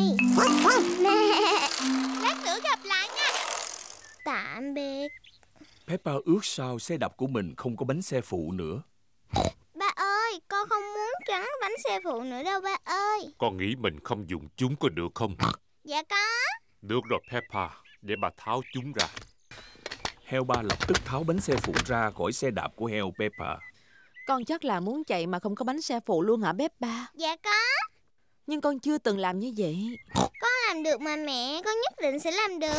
Lát nữa gặp lại nha. Tạm biệt. Peppa ước sao xe đạp của mình không có bánh xe phụ nữa. Ba ơi, con không muốn gắn bánh xe phụ nữa đâu ba ơi. Con nghĩ mình không dùng chúng có được không? Dạ có. Được rồi Peppa, để bà tháo chúng ra. Heo ba lập tức tháo bánh xe phụ ra khỏi xe đạp của heo Peppa. Con chắc là muốn chạy mà không có bánh xe phụ luôn hả Peppa? Dạ có. Nhưng con chưa từng làm như vậy. Con làm được mà mẹ, con nhất định sẽ làm được.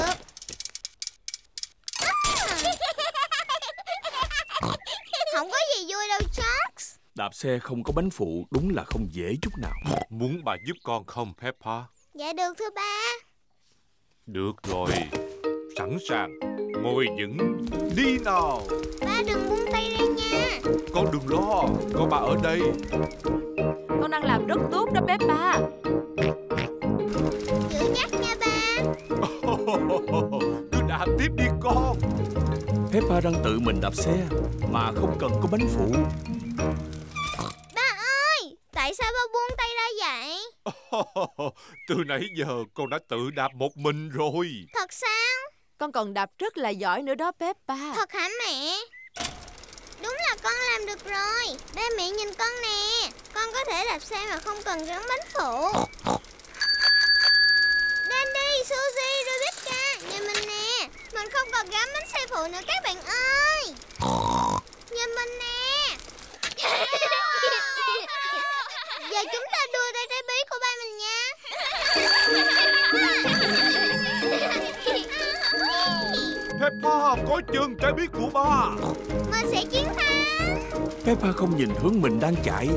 Không có gì vui đâu George. Đạp xe không có bánh phụ đúng là không dễ chút nào. Muốn bà giúp con không Peppa? Dạ được thưa ba. Được rồi, sẵn sàng, ngồi vững, đi nào. Ba đừng buông tay ra nha. Con đừng lo, có bà ở đây. Con đang làm rất tốt đó Peppa. Giữ nhắc nha ba. Cứ đạp tiếp đi con. Peppa đang tự mình đạp xe mà không cần có bánh phụ. Ba ơi, tại sao ba buông tay ra vậy? Từ nãy giờ con đã tự đạp một mình rồi. Thật sao? Con còn đạp rất là giỏi nữa đó Peppa. Thật hả mẹ? Đúng là con làm được rồi. Ba mẹ nhìn con nè. Con có thể đạp xe mà không cần gắn bánh phụ. Danny, Suzy, Rebecca, nhìn mình nè. Mình không cần gắn bánh xe phụ nữa các bạn ơi. Nhìn mình nè. Giờ chúng ta đua tới trái bí của ba mình nha. Peppa, coi chừng trái bí của ba. Mình sẽ chiến thắng. Peppa không nhìn hướng mình đang chạy.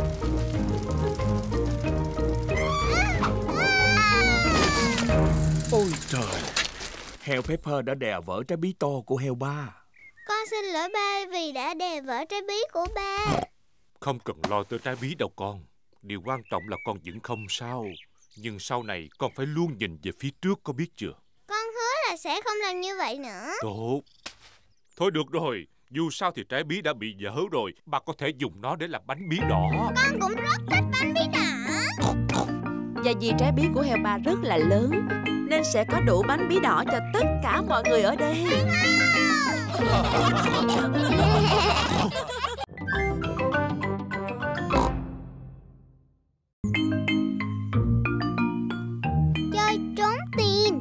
Ôi trời, heo Peppa đã đè vỡ trái bí to của heo ba. Con xin lỗi ba vì đã đè vỡ trái bí của ba. Không cần lo tới trái bí đâu con. Điều quan trọng là con vẫn không sao. Nhưng sau này con phải luôn nhìn về phía trước, có biết chưa? Con hứa là sẽ không làm như vậy nữa. Tốt. Thôi được rồi, dù sao thì trái bí đã bị dở rồi. Ba có thể dùng nó để làm bánh bí đỏ. Con cũng rất thích bánh bí đỏ. Và vì trái bí của heo ba rất là lớn nên sẽ có đủ bánh bí đỏ cho tất cả mọi người ở đây. Chơi trốn tìm.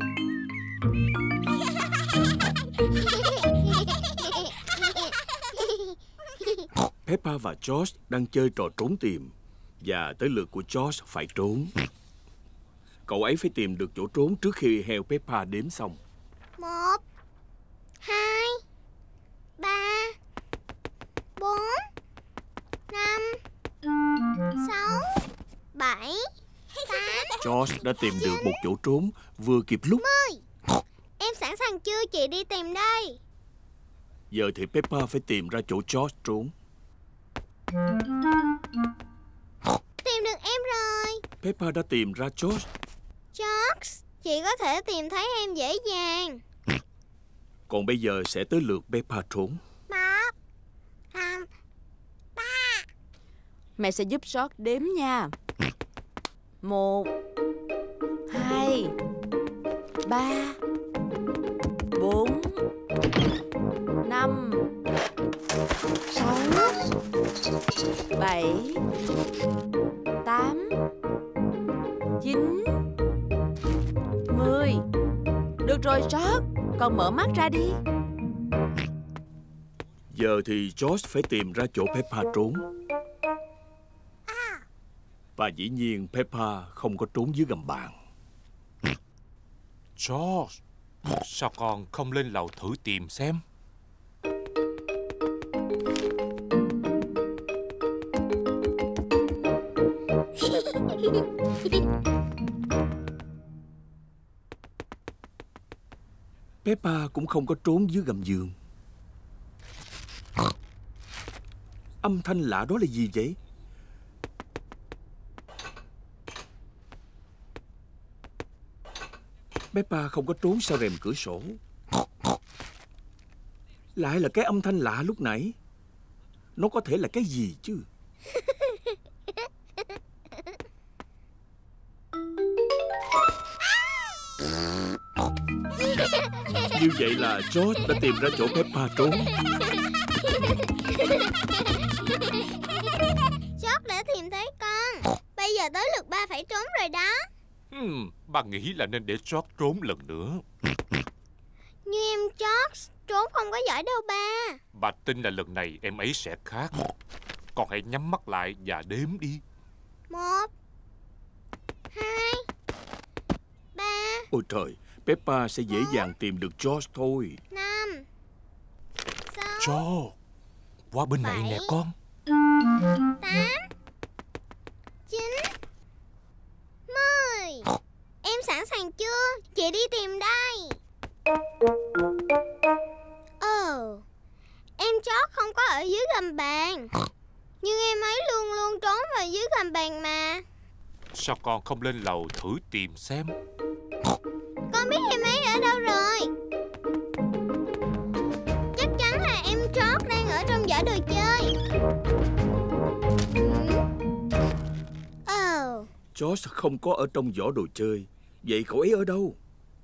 Peppa và George đang chơi trò trốn tìm. Và tới lượt của George phải trốn. Cậu ấy phải tìm được chỗ trốn trước khi heo Peppa đếm xong. 1, 2, 3, 4, 5, 6, 7, 8, George đã tìm được một chỗ trốn vừa kịp lúc. 10. Em sẵn sàng chưa? Chị đi tìm đây. Giờ thì Peppa phải tìm ra chỗ George trốn. Tìm được em rồi. Peppa đã tìm ra George. George, chị có thể tìm thấy em dễ dàng. Còn bây giờ sẽ tới lượt Peppa trốn. 1, 2, 3. Mẹ sẽ giúp George đếm nha. 1, 2, 3, 4, 5, 6, 7, 8, 9, 10. Được rồi George, con mở mắt ra đi. Giờ thì George phải tìm ra chỗ Peppa trốn. Và dĩ nhiên Peppa không có trốn dưới gầm bàn. George, sao con không lên lầu thử tìm xem? Peppa cũng không có trốn dưới gầm giường. Âm thanh lạ đó là gì vậy? Peppa không có trốn sau rèm cửa sổ. Lại là cái âm thanh lạ lúc nãy. Nó có thể là cái gì chứ? Như vậy là George đã tìm ra chỗ Peppa trốn. George đã tìm thấy con. Bây giờ tới lượt ba phải trốn rồi đó. Ba nghĩ là nên để George trốn lần nữa. Nhưng em George trốn không có giỏi đâu ba. Bà tin là lần này em ấy sẽ khác. Con hãy nhắm mắt lại và đếm đi. 1, 2, 3. Ôi trời, Peppa sẽ dễ dàng tìm được George thôi. 5, 6, George, qua bên này nè con. 8, 9, 10. Em sẵn sàng chưa? Chị đi tìm đây. Em George không có ở dưới gầm bàn. Nhưng em ấy luôn luôn trốn vào dưới gầm bàn mà. Sao con không lên lầu thử tìm xem? Con biết em ấy ở đâu rồi. Chắc chắn là em George đang ở trong giỏ đồ chơi. George không có ở trong giỏ đồ chơi. Vậy cậu ấy ở đâu?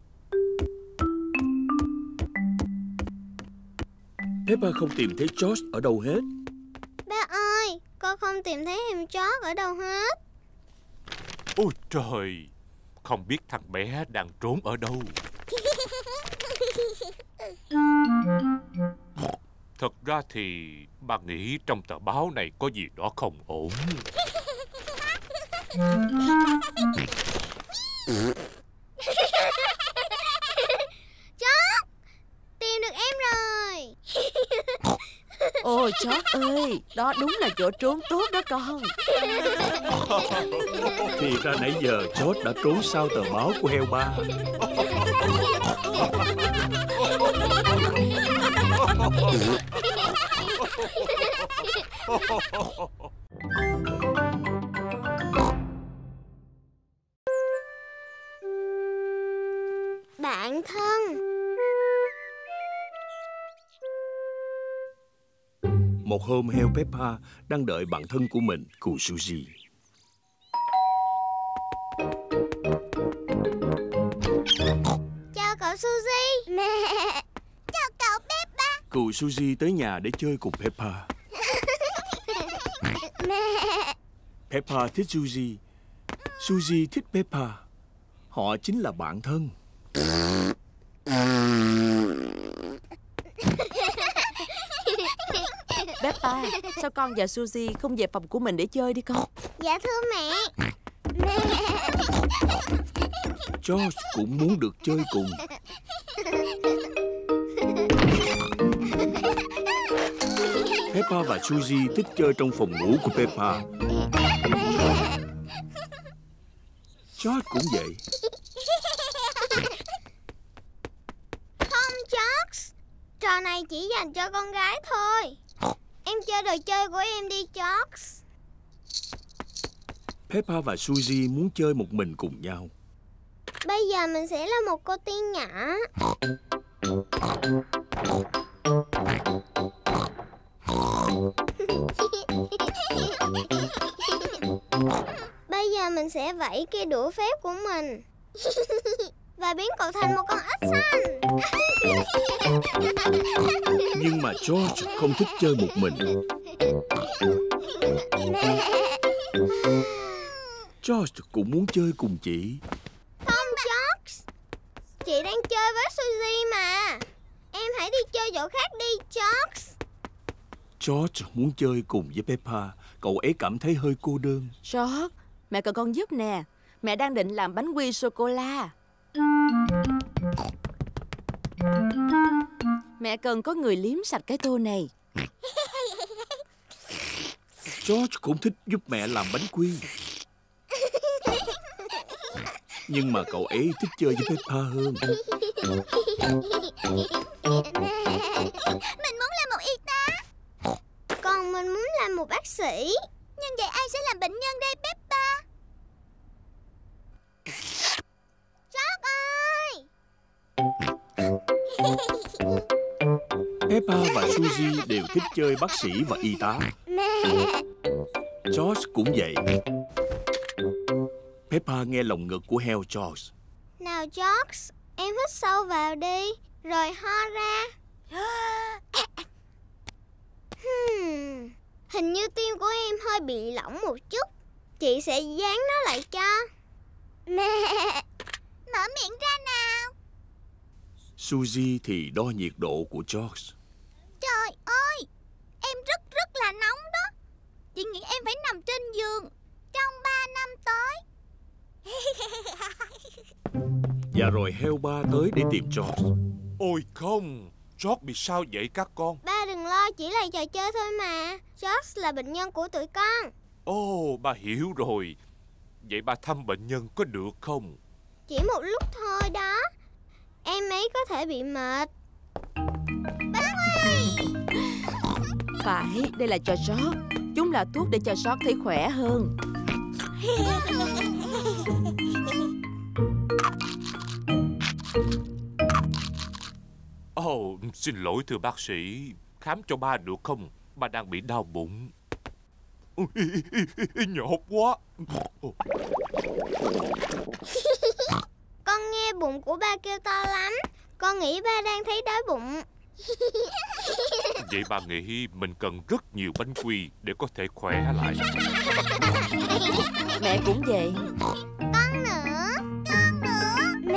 Peppa không tìm thấy George ở đâu hết. Ba ơi, con không tìm thấy em George ở đâu hết. Ôi trời, không biết thằng bé đang trốn ở đâu. Thật ra thì bà nghĩ trong tờ báo này có gì đó không ổn. George, tìm Ôi George ơi, đó đúng là chỗ trốn tốt đó con. Thì ra nãy giờ George đã trốn sau tờ báo của heo ba. Bạn thân. Một hôm heo Peppa đang đợi bạn thân của mình, cụ Suzy. Chào cậu Suzy. Chào cậu Peppa. Cụ Suzy tới nhà để chơi cùng Peppa. Peppa thích Suzy. Suzy thích Peppa. Họ chính là bạn thân. Peppa, sao con và Suzy không về phòng của mình để chơi đi con? Dạ thưa mẹ. George cũng muốn được chơi cùng. Peppa và Suzy thích chơi trong phòng ngủ của Peppa. George cũng vậy. Không George, trò này chỉ dành cho con gái thôi. Em chơi đồ chơi của em đi George. Peppa và Suzy muốn chơi một mình cùng nhau. Bây giờ mình sẽ là một cô tiên nhỏ. Bây giờ mình sẽ vẫy cây đũa phép của mình và biến cậu thành một con ếch xanh. Nhưng mà George không thích chơi một mình. George cũng muốn chơi cùng chị. Không George, chị đang chơi với Suzy mà. Em hãy đi chơi chỗ khác đi George. George muốn chơi cùng với Peppa. Cậu ấy cảm thấy hơi cô đơn. George, mẹ cần con giúp nè. Mẹ đang định làm bánh quy sô-cô-la. Mẹ cần có người liếm sạch cái tô này. George cũng thích giúp mẹ làm bánh quy. Nhưng mà cậu ấy thích chơi với Peppa hơn. Mình muốn làm một y tá. Còn mình muốn làm một bác sĩ. Nhưng vậy ai sẽ làm bệnh nhân đây Peppa? George ơi! Peppa và Suzy đều thích chơi bác sĩ và y tá. George cũng vậy. Peppa nghe lồng ngực của heo George. Nào George, em hít sâu vào đi, rồi ho ra. Hình như tim của em hơi bị lỏng một chút. Chị sẽ dán nó lại cho. Mở miệng ra nào. Suzy thì đo nhiệt độ của George. Trời ơi, em rất là nóng đó. Chị nghĩ em phải nằm trên giường trong 3 năm tới. Và rồi heo ba tới để tìm George. Ôi không, George bị sao vậy các con? Ba đừng lo, chỉ là trò chơi thôi mà. George là bệnh nhân của tụi con. Ồ, ba hiểu rồi. Vậy ba thăm bệnh nhân có được không? Chỉ một lúc thôi đó. Em ấy có thể bị mệt. Bác ơi! Phải, đây là cho George. Chúng là thuốc để cho George thấy khỏe hơn. Ồ, xin lỗi thưa bác sĩ. Khám cho ba được không? Ba đang bị đau bụng. Ôi, nhột quá. Con nghe bụng của ba kêu to lắm. Con nghĩ ba đang thấy đói bụng. Vậy ba nghĩ mình cần rất nhiều bánh quy để có thể khỏe lại. Mẹ cũng vậy. Con nữa. Con nữa.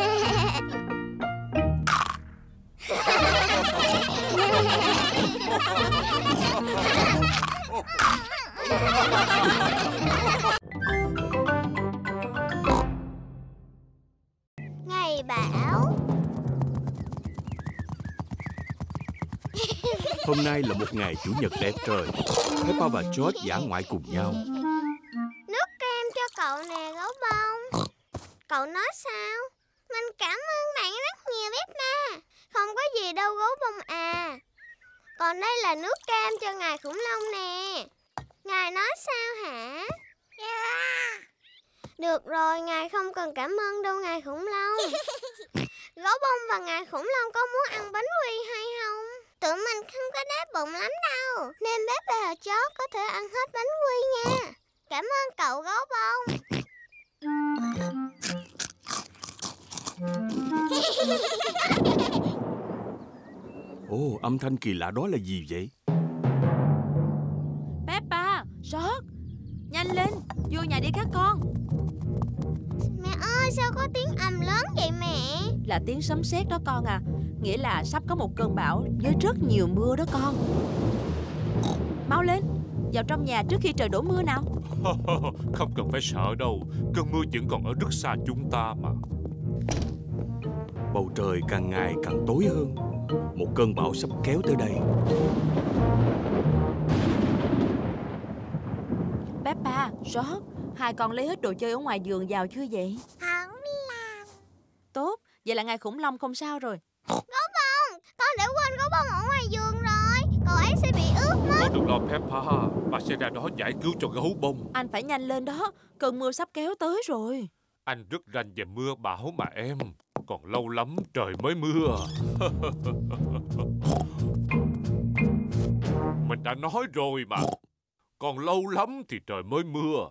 Ngày bão. Hôm nay là một ngày Chủ nhật đẹp trời. Peppa và George dã ngoại cùng nhau. Nước kem cho cậu nè Gấu Bông. Cậu nói sao? Mình cảm ơn bạn rất nhiều Peppa. Không có gì đâu Gấu Bông à. Còn đây là nước kem cho ngài khủng long nè. Ngài nói sao hả? Được rồi, ngài không cần cảm ơn đâu ngài khủng long. Gấu Bông và ngài khủng long có muốn ăn bánh quy hay không? Tụi mình không có đói bụng lắm đâu, nên Peppa và George có thể ăn hết bánh quy nha. Cảm ơn cậu Gấu Bông. Ồ, âm thanh kỳ lạ đó là gì vậy? Peppa, George, nhanh lên, vô nhà đi các con. Mẹ ơi, sao có tiếng ầm lớn vậy mẹ? Là tiếng sấm sét đó con à. Nghĩa là sắp có một cơn bão với rất nhiều mưa đó con. Mau lên, vào trong nhà trước khi trời đổ mưa nào. Không cần phải sợ đâu, cơn mưa vẫn còn ở rất xa chúng ta mà. Bầu trời càng ngày càng tối hơn. Một cơn bão sắp kéo tới đây. Peppa, George, hai con lấy hết đồ chơi ở ngoài vườn vào chưa vậy? Không làm. Tốt, vậy là ngài khủng long không sao rồi. Gấu Bông, con để quên Gấu Bông ở ngoài vườn rồi. Cậu ấy sẽ bị ướt mất. Đừng lo Peppa, bà sẽ ra đó giải cứu cho Gấu Bông. Anh phải nhanh lên đó, cơn mưa sắp kéo tới rồi. Anh rất rành về mưa bão mà em. Còn lâu lắm trời mới mưa. Mình đã nói rồi mà. Còn lâu lắm thì trời mới mưa.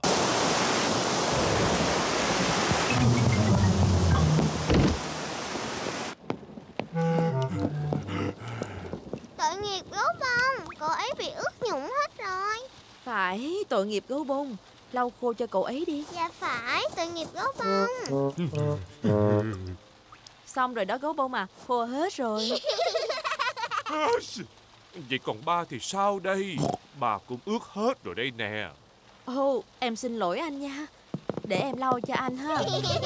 Tội nghiệp Gấu Bông, cậu ấy bị ướt nhũng hết rồi. Phải, tội nghiệp Gấu Bông. Lau khô cho cậu ấy đi. Dạ phải, tội nghiệp Gấu Bông. Xong rồi đó Gấu Bông à, khô hết rồi. Vậy còn ba thì sao đây? Bà cũng ướt hết rồi đây nè. Ồ, em xin lỗi anh nha. Để em lau cho anh ha.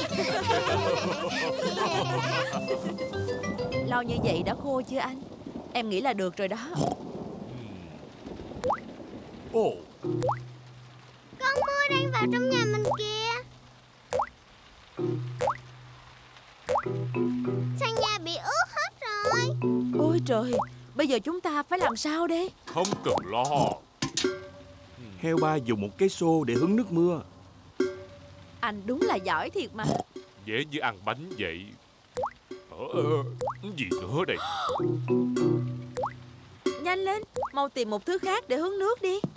Lau như vậy đã khô chưa anh? Em nghĩ là được rồi đó. Ồ, Con mưa đang vào trong nhà mình kìa. Sàn nhà bị ướt hết rồi. Ôi trời, bây giờ chúng ta phải làm sao đây? không cần lo. Heo ba dùng một cái xô để hứng nước mưa. Anh đúng là giỏi thiệt mà. Dễ như ăn bánh vậy. Gì nữa đây? Nhanh lên, mau tìm một thứ khác để hứng nước đi.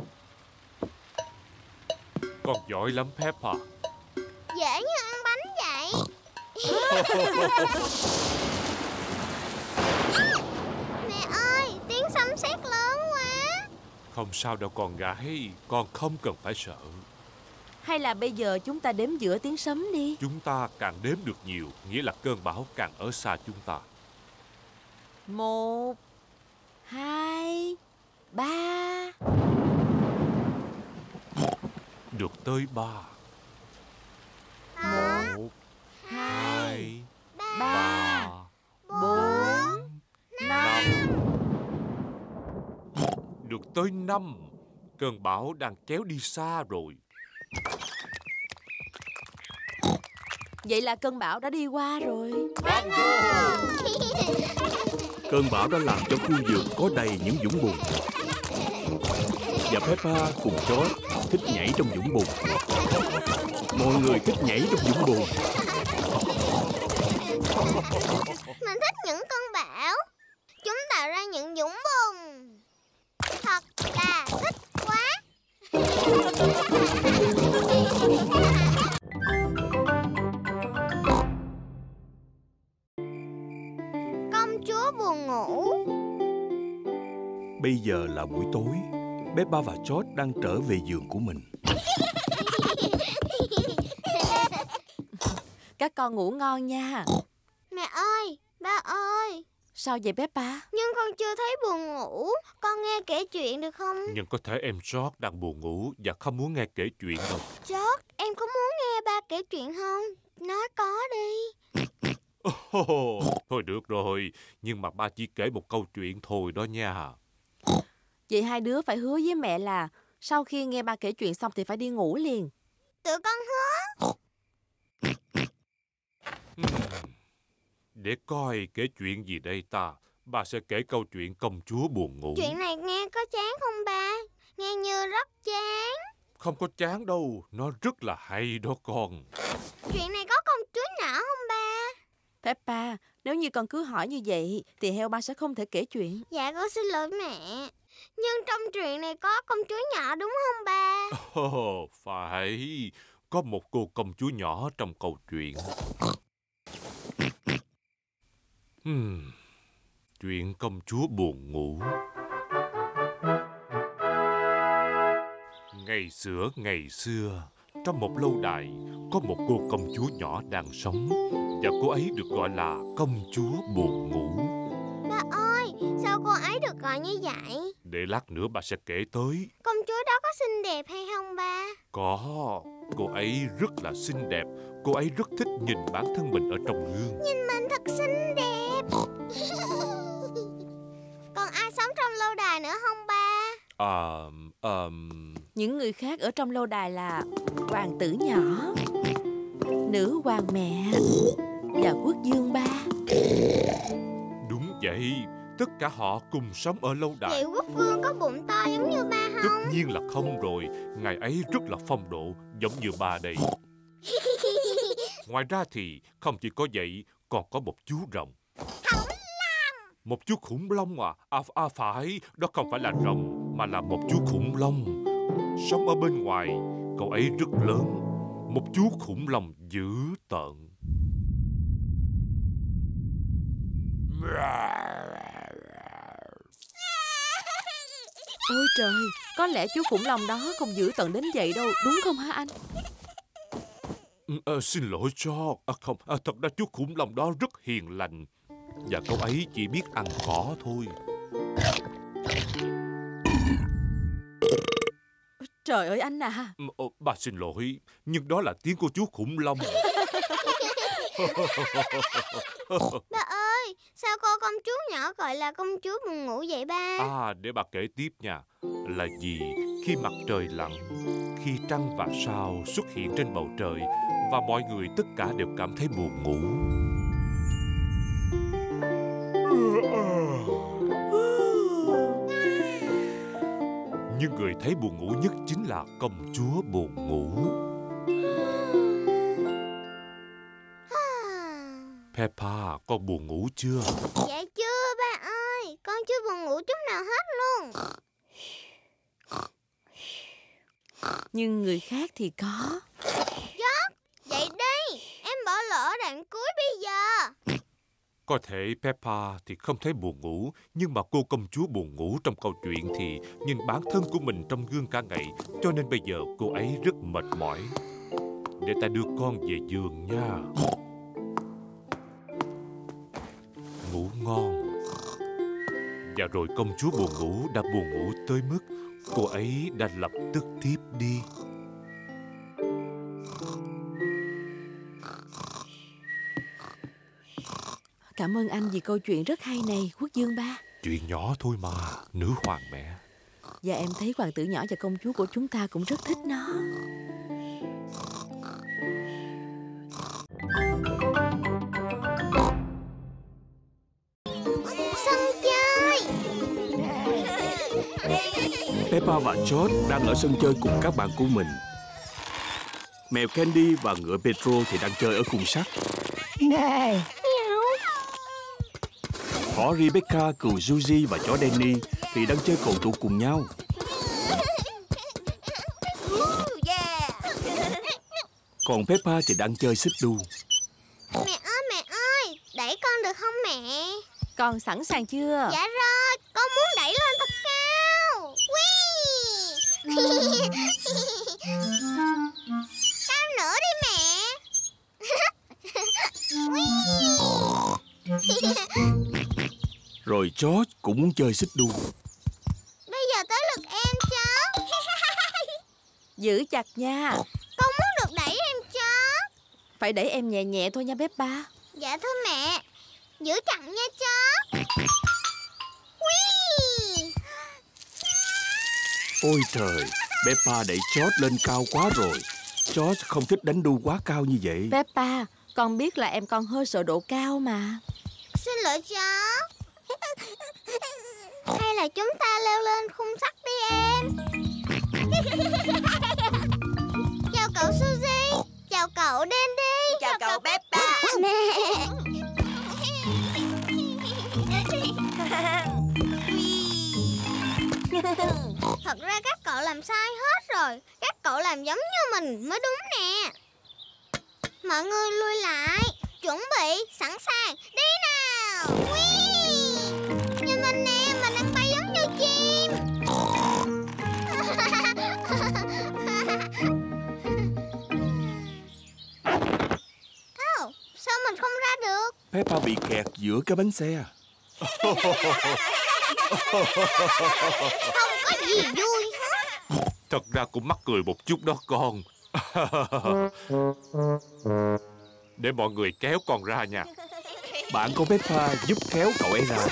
Con giỏi lắm Peppa. Dễ như ăn bánh vậy. Mẹ ơi, tiếng sấm sét lớn quá. Không sao đâu con gái. Con không cần phải sợ. Hay là bây giờ chúng ta đếm giữa tiếng sấm đi. Chúng ta càng đếm được nhiều, nghĩa là cơn bão càng ở xa chúng ta. 1, 2, 3. Được tới 3. 1, 2, 3, 4, 5. Được tới 5. Cơn bão đang kéo đi xa rồi. Vậy là cơn bão đã đi qua rồi. Cơn bão đã làm cho khu vườn có đầy những vũng bùn. Và Peppa cùng George thích nhảy trong vũng bùn. Mọi người thích nhảy trong vũng bùn. Mình thích những cơn bão. Chúng tạo ra những vũng bùn. Thật là thích quá. Công chúa buồn ngủ. Bây giờ là buổi tối. Peppa và George đang trở về giường của mình. Các con ngủ ngon nha. Mẹ ơi, ba ơi. Sao vậy Peppa? Nhưng con chưa thấy buồn ngủ. Con nghe kể chuyện được không? Nhưng có thể em George đang buồn ngủ và không muốn nghe kể chuyện đâu. George, em có muốn nghe ba kể chuyện không? Nói có đi. Thôi được rồi, nhưng mà ba chỉ kể một câu chuyện thôi đó nha. Vậy hai đứa phải hứa với mẹ là sau khi nghe ba kể chuyện xong thì phải đi ngủ liền. Tụi con hứa. Để coi kể chuyện gì đây ta. Ba sẽ kể câu chuyện công chúa buồn ngủ. Chuyện này nghe có chán không ba? Nghe như rất chán. Không có chán đâu, nó rất là hay đó con. Chuyện này có công chúa nhỏ không ba? Peppa, nếu như con cứ hỏi như vậy thì heo ba sẽ không thể kể chuyện. Dạ con xin lỗi mẹ. Nhưng trong truyện này có công chúa nhỏ đúng không ba? Ồ, phải. Có một cô công chúa nhỏ trong câu chuyện. Chuyện công chúa buồn ngủ. Ngày xưa, trong một lâu đài, có một cô công chúa nhỏ đang sống. Và cô ấy được gọi là công chúa buồn ngủ. Ba ơi, sao cô ấy được gọi như vậy? Để lát nữa ba sẽ kể tới. Công chúa đó có xinh đẹp hay không ba? Có, cô ấy rất là xinh đẹp. Cô ấy rất thích nhìn bản thân mình ở trong gương. Nhìn mình thật xinh đẹp. Còn ai sống trong lâu đài nữa không ba? Những người khác ở trong lâu đài là hoàng tử nhỏ, nữ hoàng mẹ và quốc vương ba. Đúng vậy, tất cả họ cùng sống ở lâu đài. Vậy quốc vương có bụng to giống như ba không? Tất nhiên là không rồi. Ngài ấy rất là phong độ, giống như ba đây. Ngoài ra thì không chỉ có vậy, còn có một chú rồng. Khủng long. Một chú khủng long à? Phải, đó không phải là rồng mà là một chú khủng long. Sống ở bên ngoài, cậu ấy rất lớn. Một chú khủng long dữ tợn. Ôi trời, có lẽ chú khủng long đó không dữ tợn đến vậy đâu, đúng không hả anh? Xin lỗi George. Không, thật ra chú khủng long đó rất hiền lành. Và cậu ấy chỉ biết ăn cỏ thôi. Trời ơi anh à. Bà xin lỗi, nhưng đó là tiếng của chú khủng long. Ba ơi, sao cô công chúa nhỏ gọi là công chúa buồn ngủ vậy ba? Để bà kể tiếp nha. Là vì khi mặt trời lặn, khi trăng và sao xuất hiện trên bầu trời, và mọi người tất cả đều cảm thấy buồn ngủ. Nhưng người thấy buồn ngủ nhất chính là công chúa buồn ngủ. Peppa, con buồn ngủ chưa? Dạ chưa ba ơi, con chưa buồn ngủ chút nào hết luôn. Nhưng người khác thì có. George, dậy đi, em bỏ lỡ đoạn cuối bây giờ. Có thể Peppa thì không thấy buồn ngủ, nhưng mà cô công chúa buồn ngủ trong câu chuyện thì nhìn bản thân của mình trong gương cả ngày, cho nên bây giờ cô ấy rất mệt mỏi. Để ta đưa con về giường nha. Ngủ ngon. Và rồi công chúa buồn ngủ đã buồn ngủ tới mức cô ấy đã lập tức thiếp đi. Cảm ơn anh vì câu chuyện rất hay này, quốc vương ba. Chuyện nhỏ thôi mà, nữ hoàng mẹ. Và em thấy hoàng tử nhỏ và công chúa của chúng ta cũng rất thích nó. Sân chơi. Peppa và George đang ở sân chơi cùng các bạn của mình. Mèo Candy và ngựa Petro thì đang chơi ở khung sắt. Này, Thỏ Rebecca, cừu Suzy và chó Danny thì đang chơi cầu thủ cùng nhau. Còn Peppa thì đang chơi xích đu. Mẹ ơi, đẩy con được không mẹ? Con sẵn sàng chưa? Dạ rồi, con muốn đẩy lên thật cao. Cao nữa đi mẹ. Rồi George cũng muốn chơi xích đu. Bây giờ tới lượt em cháu. Giữ chặt nha. Con muốn được đẩy em cháu. Phải đẩy em nhẹ nhẹ thôi nha Peppa. Dạ thưa mẹ. Giữ chặt nha cháu. Ôi trời, Peppa đẩy George lên cao quá rồi. George không thích đánh đu quá cao như vậy. Peppa, con biết là em con hơi sợ độ cao mà. Xin lỗi George. Hay là chúng ta leo lên khung sắt đi em. Chào cậu Suzy. Chào cậu Dandy. Chào cậu Peppa. Thật ra các cậu làm sai hết rồi. Các cậu làm giống như mình mới đúng nè. Mọi người lui lại. Chuẩn bị, sẵn sàng, đi nào. Nhìn mình nè, mình đang bay giống như chim. Sao mình không ra được? Peppa bị kẹt giữa cái bánh xe. Không có gì vui hết. Thật ra cũng mắc cười một chút đó con. Để mọi người kéo con ra nha. Bạn của Peppa giúp kéo cậu ấy ra.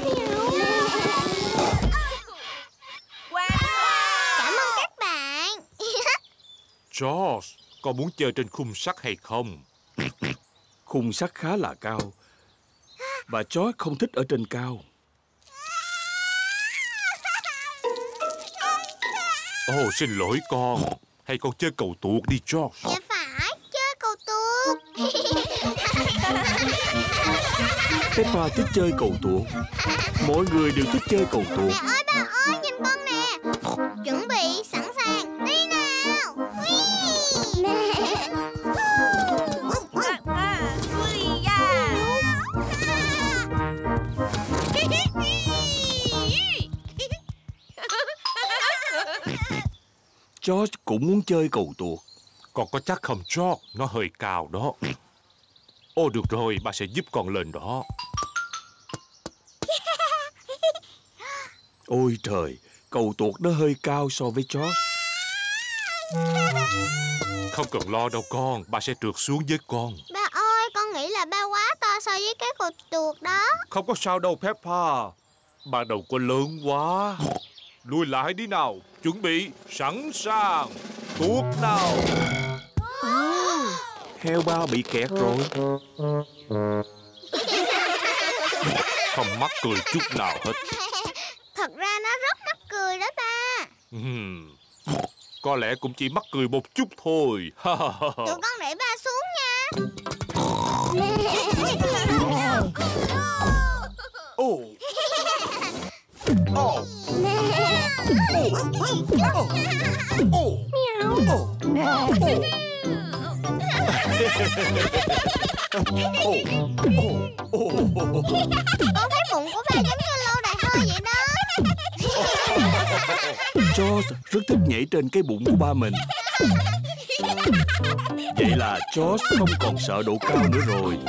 Cảm ơn các bạn. George, con muốn chơi trên khung sắt hay không? Khung sắt khá là cao và George không thích ở trên cao. Ồ, xin lỗi con. Hay con chơi cầu tuột đi George. Dạ phải, chơi cầu tuột. Peppa thích chơi cầu tuột. Mọi người đều thích chơi cầu tuột. Mẹ ơi, ba ơi, nhìn con nè. Chuẩn bị, sẵn sàng, đi nào. George cũng muốn chơi cầu tuột. Con có chắc không George? Nó hơi cao đó. Ồ, được rồi, ba sẽ giúp con lên đó. Ôi trời, cầu tuột nó hơi cao so với George. Không cần lo đâu con, ba sẽ trượt xuống với con. Ba ơi, con nghĩ là ba quá to so với cái cầu tuột đó. Không có sao đâu Peppa. Ba đầu có lớn quá. Lùi lại đi nào. Chuẩn bị, sẵn sàng. Tuột nào. Heo ba bị kẹt rồi. Không mắc cười chút nào hết. Thật ra nó rất mắc cười đó ba. Có lẽ cũng chỉ mắc cười một chút thôi. Tụi con để ba xuống nha. Ồ. Ồ. Con thấy bụng của ba giống như lâu đài hơi vậy đó. George rất thích nhảy trên cái bụng của ba mình. Vậy là George không còn sợ độ cao nữa rồi.